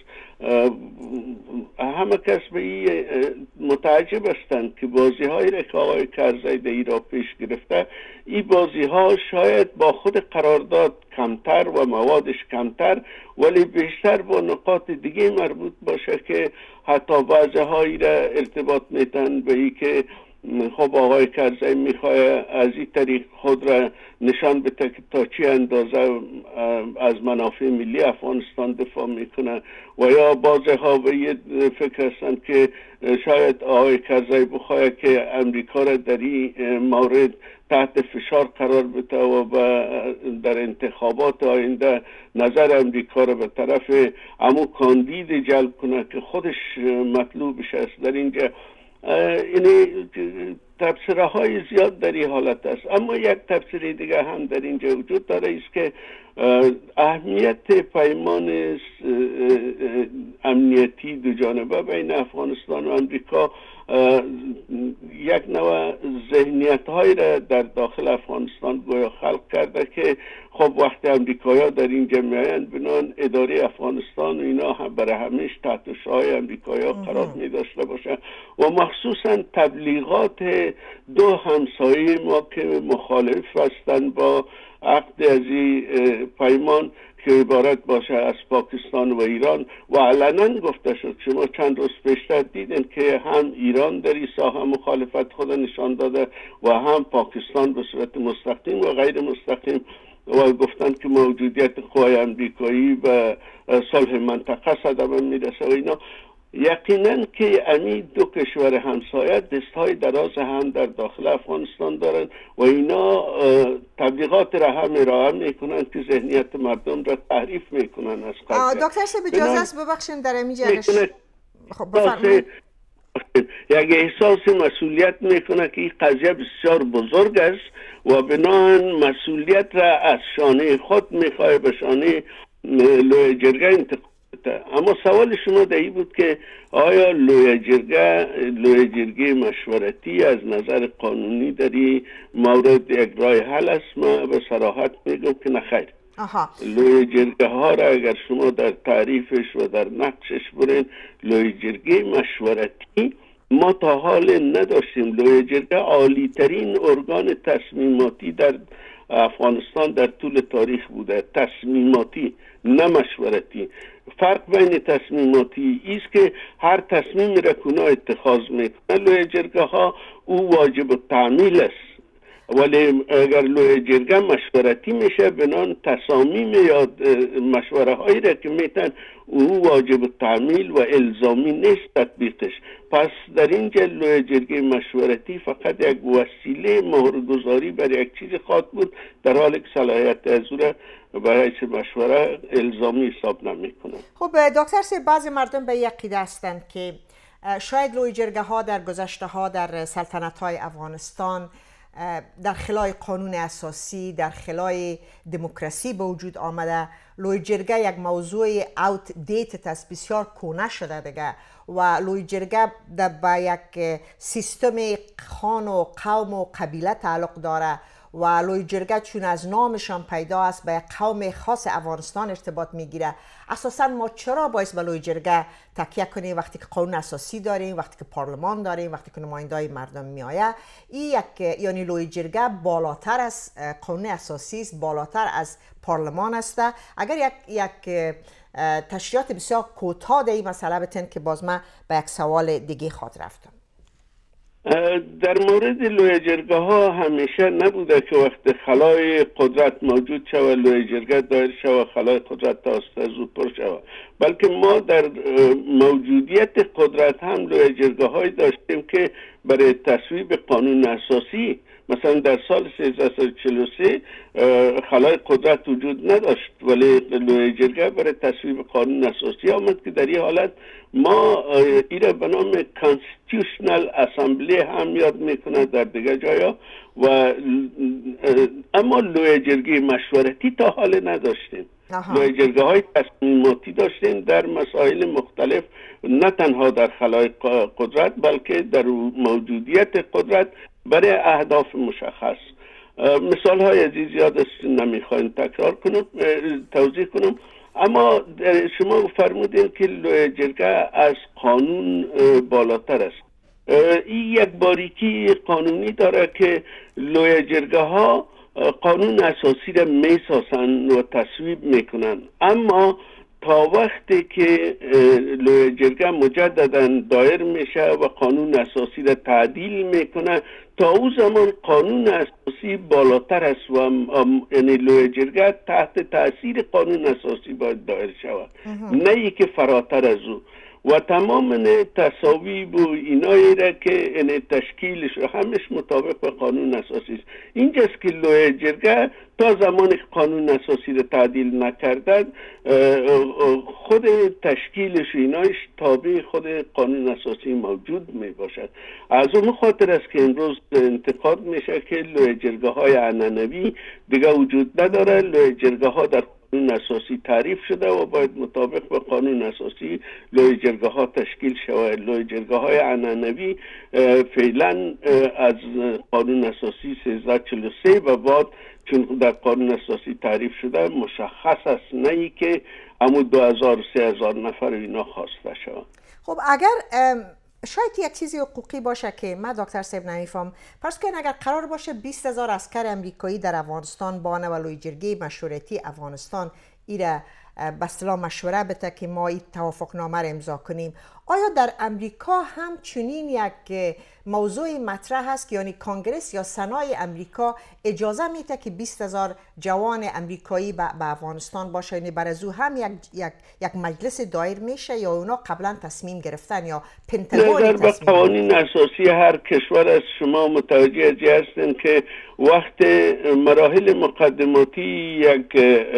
همه کس به این متعجب هستند که بازی هایی را که آقای کرزی در ایران پیش گرفته، این بازی ها شاید با خود قرارداد کمتر و موادش کمتر ولی بیشتر با نقاط دیگه مربوط باشه که حتی بعضی هایی را ارتباط میتن به این که خب آقای کرزی میخواه از این طریق خود را نشان بده که تا چی اندازه از منافع ملی افغانستان دفاع میکنه و یا بعضی ها به یه فکر هستند که شاید آقای کرزی بخواه که امریکا را در این مورد تحت فشار قرار بده و در انتخابات آینده نظر امریکا را به طرف امو کاندید جلب کنه که خودش مطلوبش است. در اینجا این تفسیره های زیاد در این حالت است. اما یک تفسیر دیگه هم در اینجا وجود داره است که اهمیت پیمان امنیتی دو جانبه بین افغانستان و امریکا یک نوع ذهنیت هایی را در داخل افغانستان گویا خلق کرده که خب وقتی امریکایی‌ها در اینجا میایند بنان اداره افغانستان و اینا هم برای همیش تحت شعاع امریکایی‌ها قرار می داشته باشه و مخصوصا تبلیغات دو همسایه ما که مخالف هستند با عقد از این پیمان که عبارت باشه از پاکستان و ایران و علنا گفته شد. شما چند روز پیشتر دیدن که هم ایران در این ساحه مخالفت خود نشان داده و هم پاکستان به صورت مستقیم و غیر مستقیم و گفتن که موجودیت قوای امریکایی به صلح منطقه صدمه میرسه و اینا. یقینا که امی دو کشور همسایه دستهای دراز هم در داخل افغانستان دارن و اینا تبلیغات را هم ارائه میکنن که ذهنیت مردم را تحریف میکنن از قضیه. دکتر صاحب اجازه است ببخشید در اینجا خب بفرمایید. یک احساس مسئولیت میکنه که این قضیه بسیار بزرگ است و بنابراین مسئولیت را از شانه خود میخواه به شانه لوی جرگه انتقال. اما سوال شما دایی بود که آیا لوی جرگه مشورتی از نظر قانونی در این مورد یک راه حل است؟ ما به صراحت میگم که نخیر. لوی جرگه ها را اگر شما در تعریفش و در نقشش برین، لوی جرگه مشورتی ما تا حال نداشتیم. لوی جرگه عالی ترین ارگان تصمیماتی در افغانستان در طول تاریخ بوده، تصمیماتی نه مشورتی. فرق بین تصمیماتی است که هر تصمیمی را که اونا اتخاذ میکنن لوی جرگه ها او واجب التعمیل است ولی اگر لوی جرگه مشورتی میشه بنان تصامیم یا مشوره هایی را که میتن او واجب تعمیل و الزامی نیست تطبیقش. پس در اینجا لوی جرگه مشورتی فقط یک وسیله مهرگذاری بر یک چیز خواهد بود، در حالی که صلاحیت از او را برای مشوره الزامی حساب نمی کنند. خب دکتر صاحب، بعضی مردم به یک عقیده هستند که شاید لوی جرگه ها در گذشته ها در سلطنت های افغانستان در خلای قانون اساسی، در خلای دموکراسی به وجود آمده. لوی جرگه یک موضوع اوت دیتد است، بسیار کهنه شده دیگه، و لوی جرگه به یک سیستم خان و قوم و قبیله تعلق داره و لوی جرگه چون از نامشان پیدا است به یک قوم خاص افغانستان ارتباط میگیره. اساسا ما چرا باید به لوی جرگه تکیه کنیم وقتی که قانون اساسی داریم، وقتی که پارلمان داریم، وقتی که نمایندای مردم میآید؟ این یک یعنی لوی جرگه بالاتر از قانون اساسی است، بالاتر از پارلمان است. اگر یک تشریحات بسیار کوتاه در این مسئله بتین که باز من به یک سوال دیگه خواد رفتم. در مورد لوی جرگه ها همیشه نبوده که وقت خلای قدرت موجود شود لوی جرگه دایر شود، خلای قدرت توسط از او پر شود، بلکه ما در موجودیت قدرت هم لوی جرگه های داشتیم که برای تصویب قانون اساسی، مثلا در سال 1343 خلای قدرت وجود نداشت ولی لوی جرگه برای تصویب قانون اساسی آمد که در این حالت ما ایره به نام کانستیتوشنال اسمبلی هم یاد میکنه در دیگه جایا، و اما لوی جرگه مشورتی تا حال نداشتیم. لوی جرگه های تصمیماتی داشتیم در مسائل مختلف، نه تنها در خلای قدرت بلکه در موجودیت قدرت برای اهداف مشخص. مثال های عزیز زیاد است، نمیخواین تکرار کنم، توضیح کنم، اما شما فرمودین که لوی جرگه از قانون بالاتر است. این یک باریکی قانونی داره که لوی جرگه ها قانون اساسی را میسازن و تصویب میکنن، اما تا وقتی که لوی جرگه مجددا دایر میشه و قانون اساسی را تعدیل میکنه، تا او زمان قانون اساسی بالاتر است و یعنی لوی جرگه تحت تاثیر قانون اساسی باید دایر شود، نه ای که فراتر از او. و تمام تصاویب و اینایی را که یعنی تشکیلش همش مطابق به قانون اساسی است. اینجاست که لوی جرگه تا زمانی که قانون اساسی را تعدیل نکرده خود تشکیلش و اینایش تابع خود قانون اساسی موجود می باشد. از اون خاطر است که امروز انتقاد میشه که لوی جرگه های عنعنوی دیگه وجود نداره. لوی جرگه ها در قانون اساسی تعریف شده و باید مطابق به قانون اساسی لوی جرگه ها تشکیل شود. لوی جرگه های عنعنوی فعلا از قانون اساسی 1343 و بعد چون در قانون اساسی تعریف شده مشخص است، نه ای که همون 2000 3000 نفر اینا خواسته شود. خب اگر شاید یک چیزی حقوقی باشه که من دکتر صاحب نمیفهم، پس که اگر قرار باشه 20,000 عسکر امریکایی در افغانستان بانه و لوی جرگه مشورتی افغانستان ایره به اصطلاح مشوره بده که ما این توافقنامه را امضا کنیم، آیا در امریکا هم چنین یک موضوع مطرح هست که یعنی کانگرس یا سنای امریکا اجازه میده که 20,000 جوان امریکایی به افغانستان باشه؟ یعنی برای او هم یک مجلس دایر میشه یا اونا قبلا تصمیم گرفتن یا پنتاگون تصمیم؟ در قوانین اساسی هر کشور از شما متوجه هستین که وقت مراحل مقدماتی یک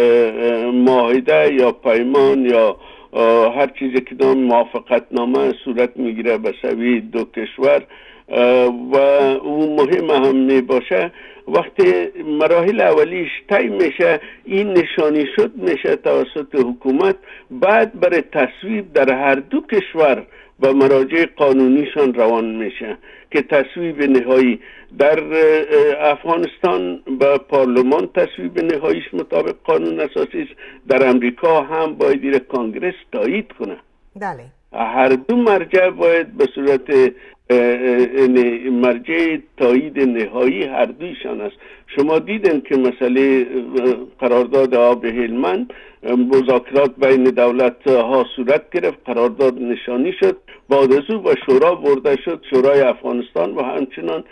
معاهده یا پیمان یا هر چیزی که نام موافقت نامه صورت میگیره به سوی دو کشور و اون مهم هم می باشه، وقتی مراحل اولیش طی میشه این نشانی شد میشه توسط حکومت، بعد برای تصویب در هر دو کشور و مراجع قانونیشان روان میشه که تصویب نهایی در افغانستان به پارلمان تصویب نهاییش مطابق قانون اساسی است، در امریکا هم باید این کانگرس تایید کنه. بله. هر دو مرجع باید به صورت مرجع تایید نهایی هر دویشان است. شما دیدن که مسئله قرارداد آب هلمند مذاکرات بین دولت ها صورت گرفت، قرارداد نشانی شد، بعد از او به شورا برده شد، شورای افغانستان و همچنان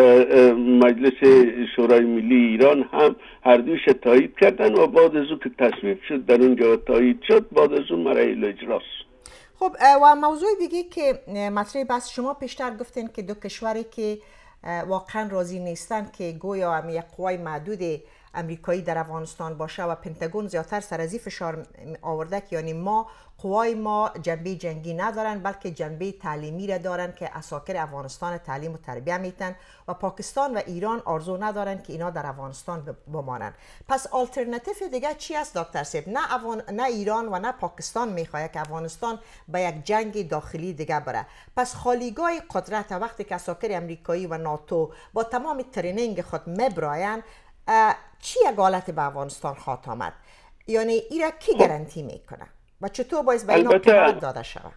مجلس شورای ملی ایران هم هر دویش تایید کردن و بعد از او که تصویب شد در اونجا تایید شد، بعد از اون مراحل اجراست. خب و موضوع دیگه که مطرح بس شما پیشتر گفتین که دو کشوری که واقعا راضی نیستن که گویا هم یک قوای محدود امریکایی در افغانستان باشه و پنتاگون زیادتر سر از این فشار آورده که یعنی قوای ما جنبه جنگی ندارن بلکه جنبه تعلیمی را دارن که اساکر افغانستان تعلیم و تربیه میتن و پاکستان و ایران آرزو ندارن که اینا در افغانستان بمانن. پس آلترناتیو دیگه چی است دکتر صاحب؟ نه ایران و نه پاکستان میخواد که افغانستان به یک جنگ داخلی دیگه بره. پس خالیگاه قدرت وقتی که اساکر امریکایی و ناتو با تمام ترینینگ خود مبراین چی یک حالت به افغانستان خواهد آمد؟ یعنی ایرا کی گارانتی میکنه و چطور باید به اینا قدرت داده شود؟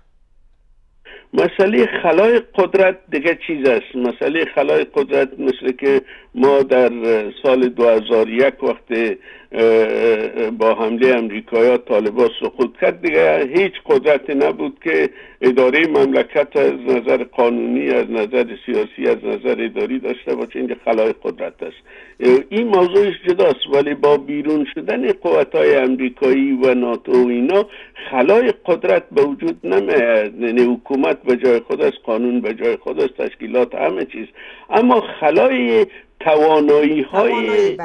مسئله خلای قدرت دیگه چیز است. مسئله خلای قدرت مثل که ما در سال 2001 وقت با حمله امریکایی طالبان سقوط کرد دیگه هیچ قدرتی نبود که اداره مملکت از نظر قانونی، از نظر سیاسی، از نظر اداری داشته باشه. اینجا خلای قدرت است. این موضوعش جداست، ولی با بیرون شدن قوت‌های امریکایی و ناتو و اینا خلای قدرت به وجود نمیاد. حکومت به جای خود است، قانون به جای خود است، تشکیلات همه چیز، اما خلای توانایی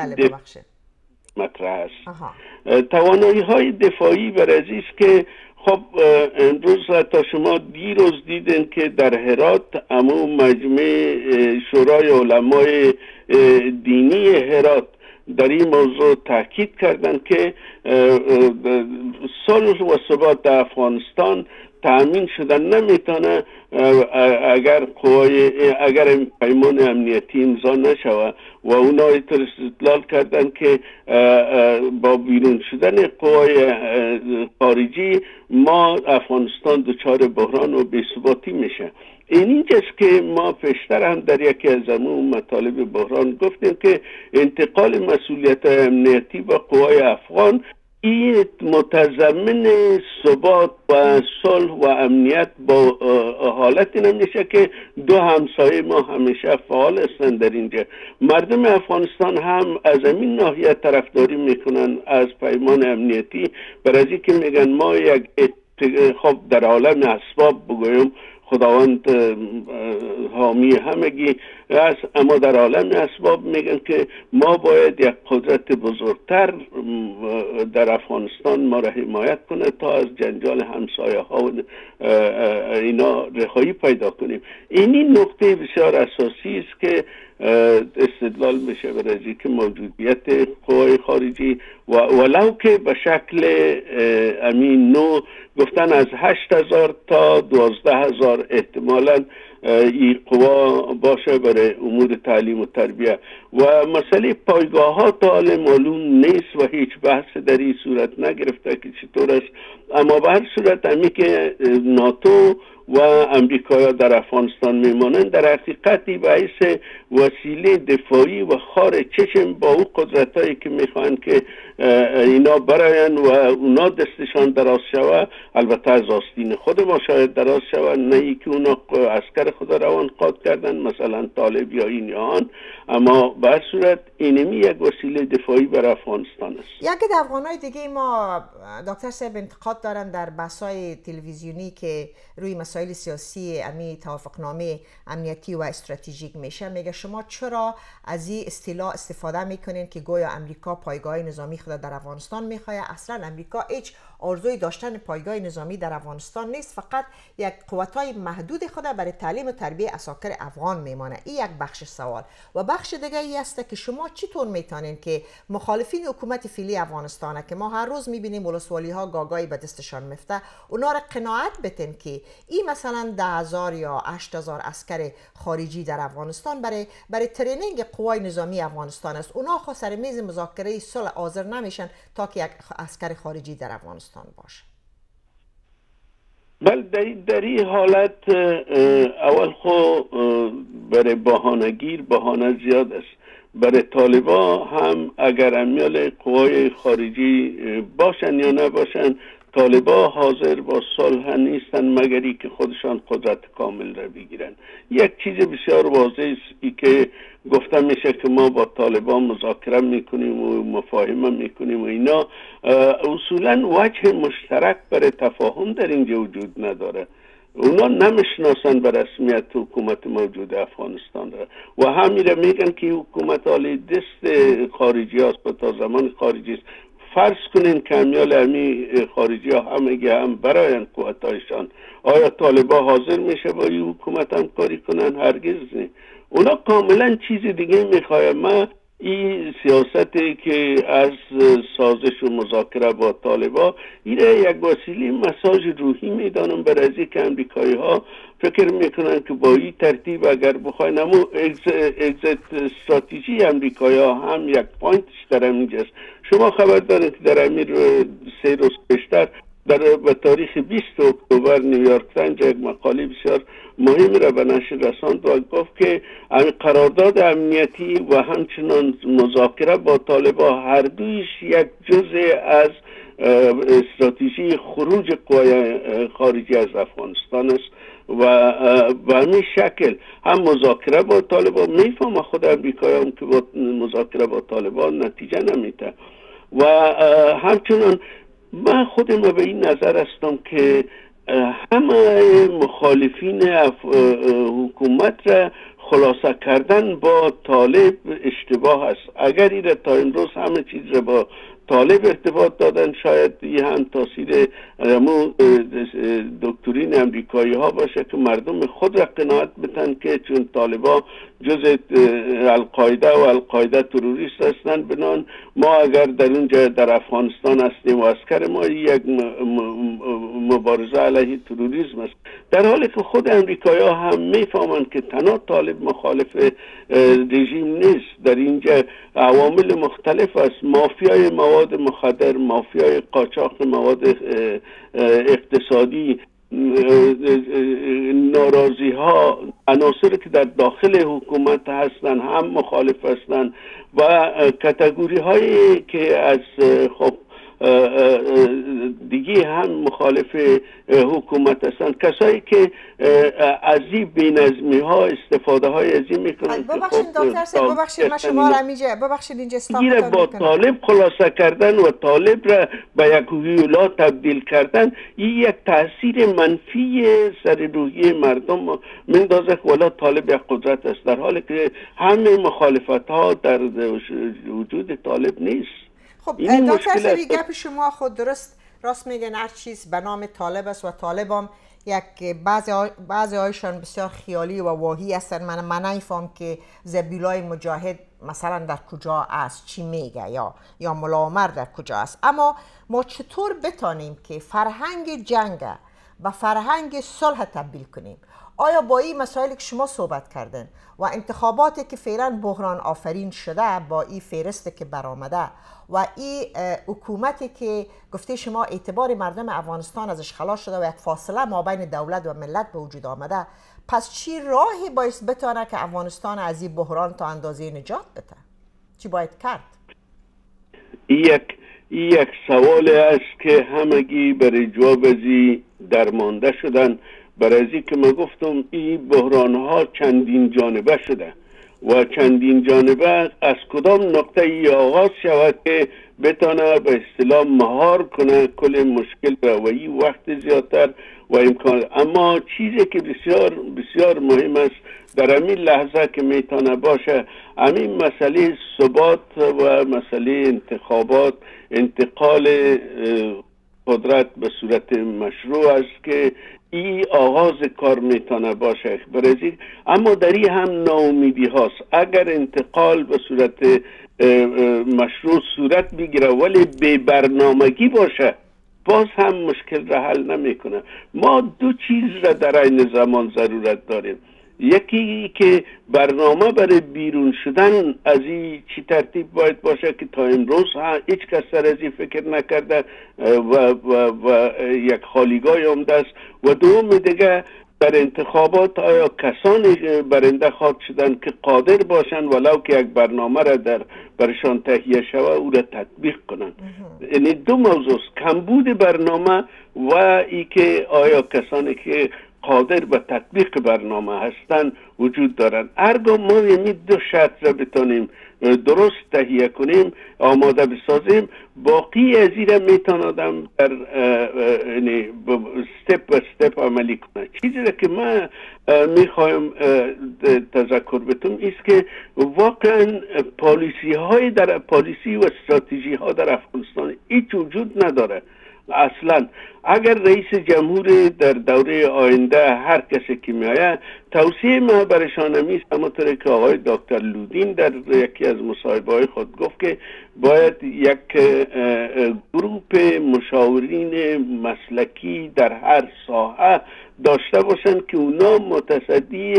مطرح است. توانایی های دفاعی برای است که خب امروز تا شما دیروز دیدن که در هرات امو مجمع شورای علمای دینی هرات در این موضوع تاکید کردند که صلح و ثبات در افغانستان تأمین شدن نمیتونه اگر پیمان امنیتی امضا نشود و اونا اینطور استدلال کردن که با بیرون شدن قوای خارجی ما افغانستان دچار بحران و بی‌ثباتی میشه. اینجاست که ما پیشتر هم در یکی از همون مطالب بحران گفتیم که انتقال مسئولیت امنیتی با قوای افغان این متضمن ثبات و صلح و امنیت با حالتی نمیشه که دو همسایه ما همیشه فعال هستند در اینجا. مردم افغانستان هم از این ناحیه طرفداری میکنن از پیمان امنیتی، برای اینکه میگن ما یک خب در عالم اسباب بگویم خداوند حامی همگی است، اما در عالم اسباب میگن که ما باید یک قدرت بزرگتر در افغانستان ما را حمایت کنه تا از جنجال همسایه ها و اینا رهایی پیدا کنیم. این نقطه بسیار اساسی است که استدلال میشه برای که موجودیت قوای خارجی ولو که به شکل امین نو گفتن از 8,000 تا 12,000 احتمالاً این قوا باشه برای امور تعلیم و تربیه و مسئله پایگاه ها تا حال معلوم نیست و هیچ بحث در این صورت نگرفته که چطور است، اما به هر صورت همی که ناتو و امریکا در افغانستان میمانند در حقیقتی باعث وسیله دفاعی و خار چشم با او قدرت هایی که میخواهند که اینا براین و اونا دستشان دراز شوه، البته از آستین خود ما شاید دراز شوه، نه ای که اونا عسکر خود روان قاد کردن مثلا طالب یا این یا آن، اما به هر صورت اینمی یک وسیله دفاعی برای افغانستان است. یکی از افغانای دیگه ما دکتر صاحب انتقاد دارن در بحث‌های تلویزیونی که روی مسائل سیاسی امی توافقنامه امنیتی و استراتژیک میشه، میگه شما چرا از این اصطلاح استفاده میکنین که گویا امریکا پایگاه نظامی خود در افغانستان میخواد؟ اصلا امریکا هیچ آرزوی داشتن پایگاه نظامی در افغانستان نیست، فقط یک قوت‌های محدود خود برای تعلیم و تربیت اساکر افغان میمانه. این یک بخش سوال و بخش دیگه ای است که شما چطور میتونین که مخالفین حکومت فعلی افغانستان که ما هر روز میبینیم ولسوالی ها گاگایی به دستشان میفته اونا را قناعت بتین که این مثلا 10,000 یا 8,000 عسکر خارجی در افغانستان برای ترینینگ قوای نظامی افغانستان است، اونا خود سر میز مذاکره صلح حاضر نمیشن تا که یک عسکر خارجی در افغانستان باشه. بله، در این حالت اول خو برای بهانه‌گیر بهانه زیاد است. برای طالبا هم اگر امیال قوای خارجی باشن یا نباشن، طالبا حاضر با صلح نیستن مگری که خودشان قدرت کامل را بگیرن. یک چیز بسیار واضح است ای که گفته میشه که ما با طالبان مذاکره میکنیم و مفاهمه میکنیم و اینا، اصولا وجه مشترک برای تفاهم در اینجا وجود نداره. اونا نمیشناسن به رسمیت حکومت موجود افغانستان را و همین را میگن که حکومت عالی دست خارجی است و تا زمان خارجی است. فرض کنین که امیال امی خارجی ها هم براین قوتایشان، آیا طالبا حاضر میشه با این حکومت هم کاری کنن؟ هرگز نه. اونا کاملا چیز دیگه میخواهد. من این سیاستی که از سازش و مذاکره با طالبا این یک وسیله مساج روحی میدانم برای از که امریکایی ها فکر میکنن که با این ترتیب اگر بخواین همون اگزیت استراتژی امریکایی ها هم یک پوینتش در اینجاست. شما خبر دارید که در امیر 3 روز پیشتر به تاریخ 20 اکتبر نیویورک تایمز یک مقاله بسیار مهمی را به نشر رساند و گفت که قرارداد امنیتی و همچنان مذاکره با طالبان هر دویش یک جزء از استراتژی خروج قوای خارجی از افغانستان است و به همین شکل هم مذاکره با طالبان میفهمه خود امریکایی هم که با مذاکره با طالبان نتیجه نمیده و همچنان من خودم به این نظر هستم که همه مخالفین حکومت را خلاصه کردن با طالب اشتباه است. اگر این تا امروز همه چیز را با طالب ارتباط دادن، شاید این هم تاثیر دکترین امریکایی ها باشه که مردم خود را قناعت بدن که چون طالبا جز القاعده و القاعده تروریست هستند، بنان ما اگر در اونجا در افغانستان هستیم و عسکر ما یک مبارزه علیه تروریسم است، در حالی که خود امریکایی ها هم میفهمند که تنها طالب مخالف رژیم نیست. در اینجا عوامل مختلف است، مافیای مواد مخدر، مافیای قاچاق مواد اقتصادی، ناراضی ها، عناصری که در داخل حکومت هستند هم مخالف هستند و کاتگوری هایی که از خب دیگه هم مخالف حکومت هستند، کسایی که از این بی‌نظمی ها استفاده های از این میکنند. ببخشید دکتر صاحب، ببخشید من شما را ببخشید اینجا استاپ میکنم. با طالب خلاصه کردن و طالب را به یک هیولا تبدیل کردن، این یک تاثیر منفی سر روحی مردم میندازه که والا طالب یک قدرت است، در حالی که همه مخالفت ها در وجود طالب نیست. خب دکتر صاحب، گپ شما خود درست راست میگن، هر چیز به نام طالب است و طالب هم یک بعضی هایشان بسیار خیالی و واهی هستن. من نمیفهم که زبیلای مجاهد مثلا در کجا است، چی میگه، یا ملا عمر در کجا است. اما ما چطور بتانیم که فرهنگ جنگ و فرهنگ صلح تبدیل کنیم؟ آیا با این مسائلی که شما صحبت کردن و انتخاباتی که فعلا بحران آفرین شده با این فهرستی که برآمده و این حکومتی که گفته شما اعتبار مردم افغانستان ازش خلاص شده و یک فاصله ما بین دولت و ملت به وجود آمده، پس چی راهی باید بتانه که افغانستان از این بحران تا اندازه نجات بده؟ چی باید کرد؟ یک سوال است که همگی برای جواب ازی درمانده شدن. برای ازی که من گفتم این بحران ها چندین جانبه شده و چندین جانبه از کدام نقطه ای آغاز شود که بتانه به اصطلاح مهار کنه کل مشکل را و این وقت زیادتر و امکان. اما چیزی که بسیار بسیار مهم است در همین لحظه که میتونه باشه، همین مسئله ثبات و مسئله انتخابات، انتقال قدرت به صورت مشروع است که این آغاز کار میتونه باشه برای. اما در این هم ناامیدی هاست. اگر انتقال به صورت مشروع صورت بگیره ولی بی برنامگی باشه، باز هم مشکل را حل نمیکنه. ما دو چیز را در این زمان ضرورت داریم. یکی که برنامه برای بیرون شدن از این چی ترتیب باید باشه که تا امروز هیچ کس سر از این فکر نکرده و یک خالیگاه عمده است. و دوم دیگه در انتخابات آیا کسانی برنده خواهد شدن که قادر باشن ولو که یک برنامه را برشان تهیه شوه او را تطبیق کنن. یعنی دو موضوع است، کمبود برنامه و ای که آیا کسانی که قادر به تطبیق برنامه هستن وجود دارن. هرگاه ما یعنی دو شرط را بتانیم درست تهیه کنیم، آماده بسازیم، باقی از این را میتونه آدم در استپ به استپ عملی کنه. چیزی را که من میخوایم تذکر بتونم ایست که واقعا پالیسی و استراتژی ها در افغانستان هیچ وجود نداره اصلا. اگر رئیس جمهور در دوره آینده هر کسی که میآید، توصیه ما برشان همیست همانطور که آقای دکتر لودین در یکی از مصاحبه‌های خود گفت که باید یک گروپ مشاورین مسلکی در هر ساحه داشته باشند که اونا متصدی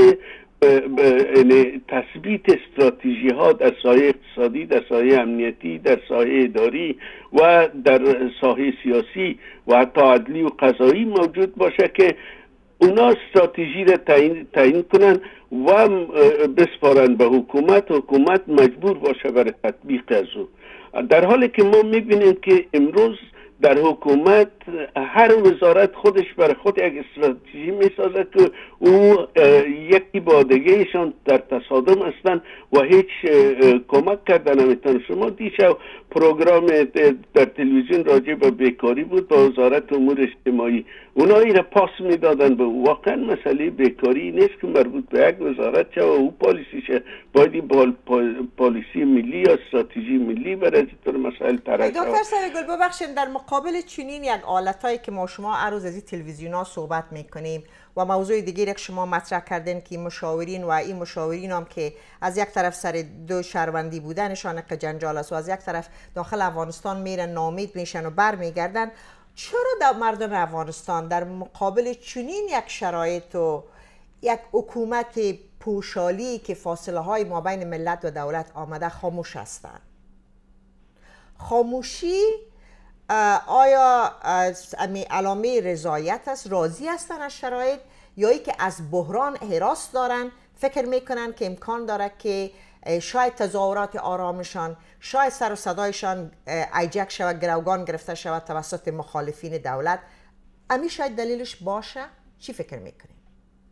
تثبیت استراتژی ها در ساحه اقتصادی، در ساحه امنیتی، در ساحه اداری و در ساحه سیاسی و حتی عدلی و قضایی موجود باشه که اونا استراتژی را تعیین کنن و بسپارن به حکومت مجبور باشه برای تطبیق از او. در حالی که ما میبینیم که امروز در حکومت هر وزارت خودش برای خود یک استراتژی میسازه که او یکی با دیگهشان در تصادم هستن و هیچ کمک کردن نمیتونن. شما دیشب پروگرام در تلویزیون راجع به بیکاری بود با وزارت امور اجتماعی، اونا این پاس میدادن به او. واقعا مسئله بیکاری نیست که مربوط به یک وزارت شه و او پالیسیشه، باید پالیسی ملی یا استراتژی ملی برای طور مسائل طرح شود. دکتر سرگل ببخشید، در مقابل چنین یک حالتایی که ما شما هر روز از این تلویزیون‌ها صحبت میکنیم و موضوع دیگری که شما مطرح کردین که مشاورین و این مشاورین هم که از یک طرف سر دو شهروندی بودنشان که جنجال است و از یک طرف داخل افغانستان میرن نامید میشن و برمیگردن، چرا در مردم افغانستان در مقابل چنین یک شرایط و یک حکومت پوشالی که فاصله های ما بین ملت و دولت آمده خاموش هستند؟ خاموشی آیا علامه رضایت است؟ راضی هستن از شرایط یا ای که از بحران هراس دارن، فکر میکنن که امکان داره که شاید تظاهرات آرامشان، شاید سر و صدایشان ایجک شود، گروگان گرفته شود توسط مخالفین دولت؟ امی شاید دلیلش باشه؟ چی فکر میکنین؟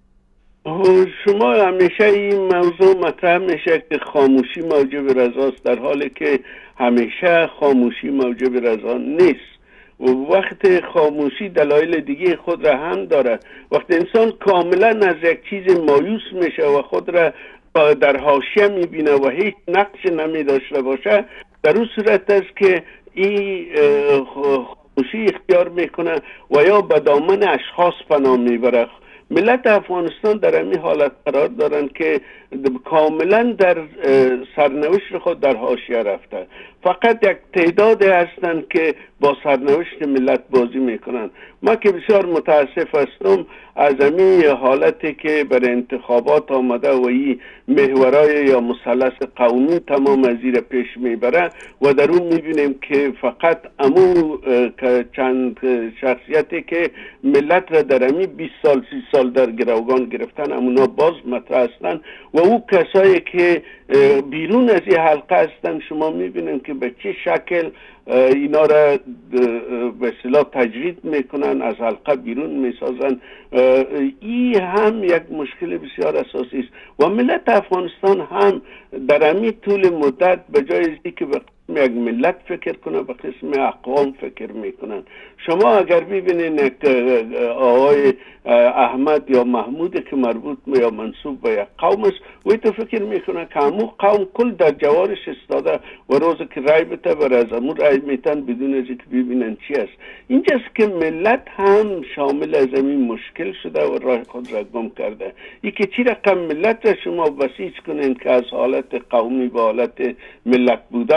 شما همیشه این موضوع مطرح میشه که خاموشی موجب رضاست، در حالی که همیشه خاموشی موجب رضا نیست. و وقت خاموشی دلایل دیگه خود را هم داره. وقتی انسان کاملا از یک چیز مایوس میشه و خود را در حاشیه میبینه و هیچ نقش نمیداشته باشه، در اون صورت است که این خاموشی اختیار میکنه و یا به دامن اشخاص پناه میبره. ملت افغانستان در همین حالت قرار دارن که کاملا در سرنوشت خود در حاشیه رفته. فقط یک تعداد هستند که با سرنوشت ملت بازی میکنن. ما که بسیار متاسف هستم از همین حالتی که برای انتخابات آمده و این محورای یا مثلث قومی تمام از این پیش میبره و در اون میبینیم که فقط امو چند شخصیتی که ملت را در همین 20 سال 30 سال در گروگان گرفتن امونا باز مطرح هستن و او کسایی که بیرون از این حلقه هستن. شما میبینیم که به چه شکل اینا را به اصطلاح تجرید میکنن، از حلقه بیرون میسازن. این هم یک مشکل بسیار اساسی است و ملت افغانستان هم در همین طول مدت به جای از اینکه به قسم یک ملت فکر کنه به قسم اقوام فکر میکنن. شما اگر ببینین آقای احمد یا محمود که مربوط یا منصوب به یک قوم است و تو فکر میکنه که همون قوم کل در جوارش استاده و روز که رای بده بر از همون رای میتن بدون از اینکه ببینن چی است. اینجاست که ملت هم شامل از همین مشکل شده و راه خود را گم کرده. ای که چی رقم ملت را شما بسیج کنین که از حالت قومی به حالت ملت بودن بره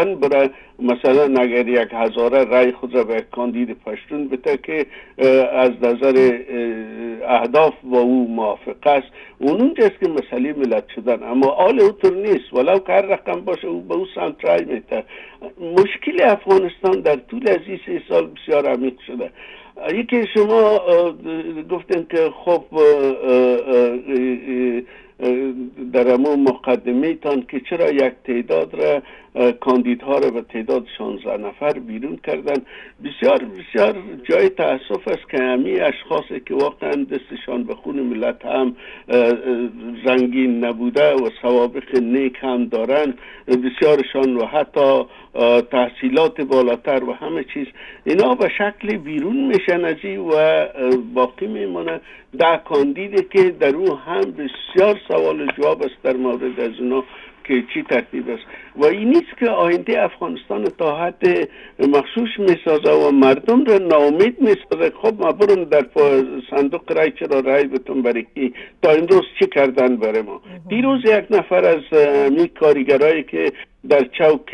میکنه مثلا اگر 1000 رای خود را به کاندید پشتون بده که از نظر اهداف با او موافق است، اونجاست که مسئله ملت شدن. اما آل اوتر نیست، ولو که هر رقم باشه او به او سمت رای میده. مشکل افغانستان در طول از این 3 سال بسیار عمیق شده. یکی شما گفتن که خب در امون مقدمه تان که چرا یک تعداد را کاندیدها را به تعداد 16 نفر بیرون کردن. بسیار بسیار جای تأسف است که همین اشخاصی که واقعا دستشان به خون ملت هم رنگین نبوده و سوابق نیک هم دارن، بسیارشان و حتی تحصیلات بالاتر و همه چیز، اینا به شکل بیرون میشن از این و باقی میمونه 10 کاندیدی که در اون هم بسیار سوال جواب است در مورد از اونا که چی ترتیب است. و این نیست که آینده افغانستان تا حد مخصوص میسازه و مردم را ناامید میسازه. خب ما برم در صندوق رای چرا رای بتون برای کی؟ تا امروز چی کردن برای ما؟ دیروز یک نفر از می کارگرایی که در چوک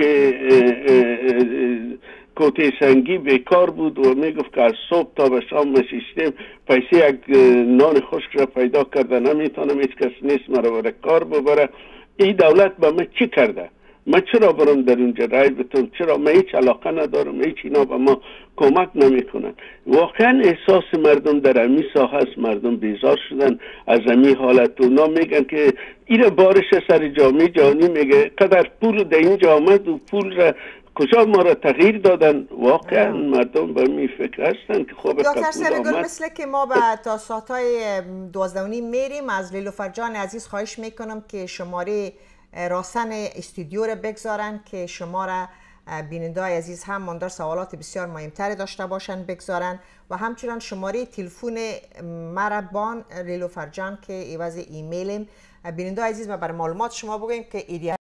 کوته سنگی بیکار بود و میگفت که از صبح تا به شام نشستیم، پیسه یک نان خشک را پیدا کرده نمیتونم، هیچ کس نیست مرا برای کار ببره. این دولت به من چی کرده؟ من چرا برم در اونجا رای بتونم؟ چرا من هیچ علاقه ندارم؟ هیچ اینا به ما کمک نمیکنن. واقعا احساس مردم در امی ساحه است، مردم بیزار شدن از امی حالت. اونا میگن که این بارش سر جامعه جهانی میگه قدر پول در اینجا آمد و پول را کجا ما را تغییر دادن. واقعا مردم به می فکر هستن که خوب دکتر سرگل، مثل که ما به تا ساعتهای 12:30 میریم، از لیلوفر جان عزیز خواهش میکنم که شماره راسن استودیو را بگذارن که شما را بیننده‌های عزیز هم ماندار سوالات بسیار مهمتری داشته باشن بگذارن و همچنان شماره تلفن مربان لیلوفر جان که عوض ایمیلم. بیننده عزیز ما برای معلومات شما بگویم که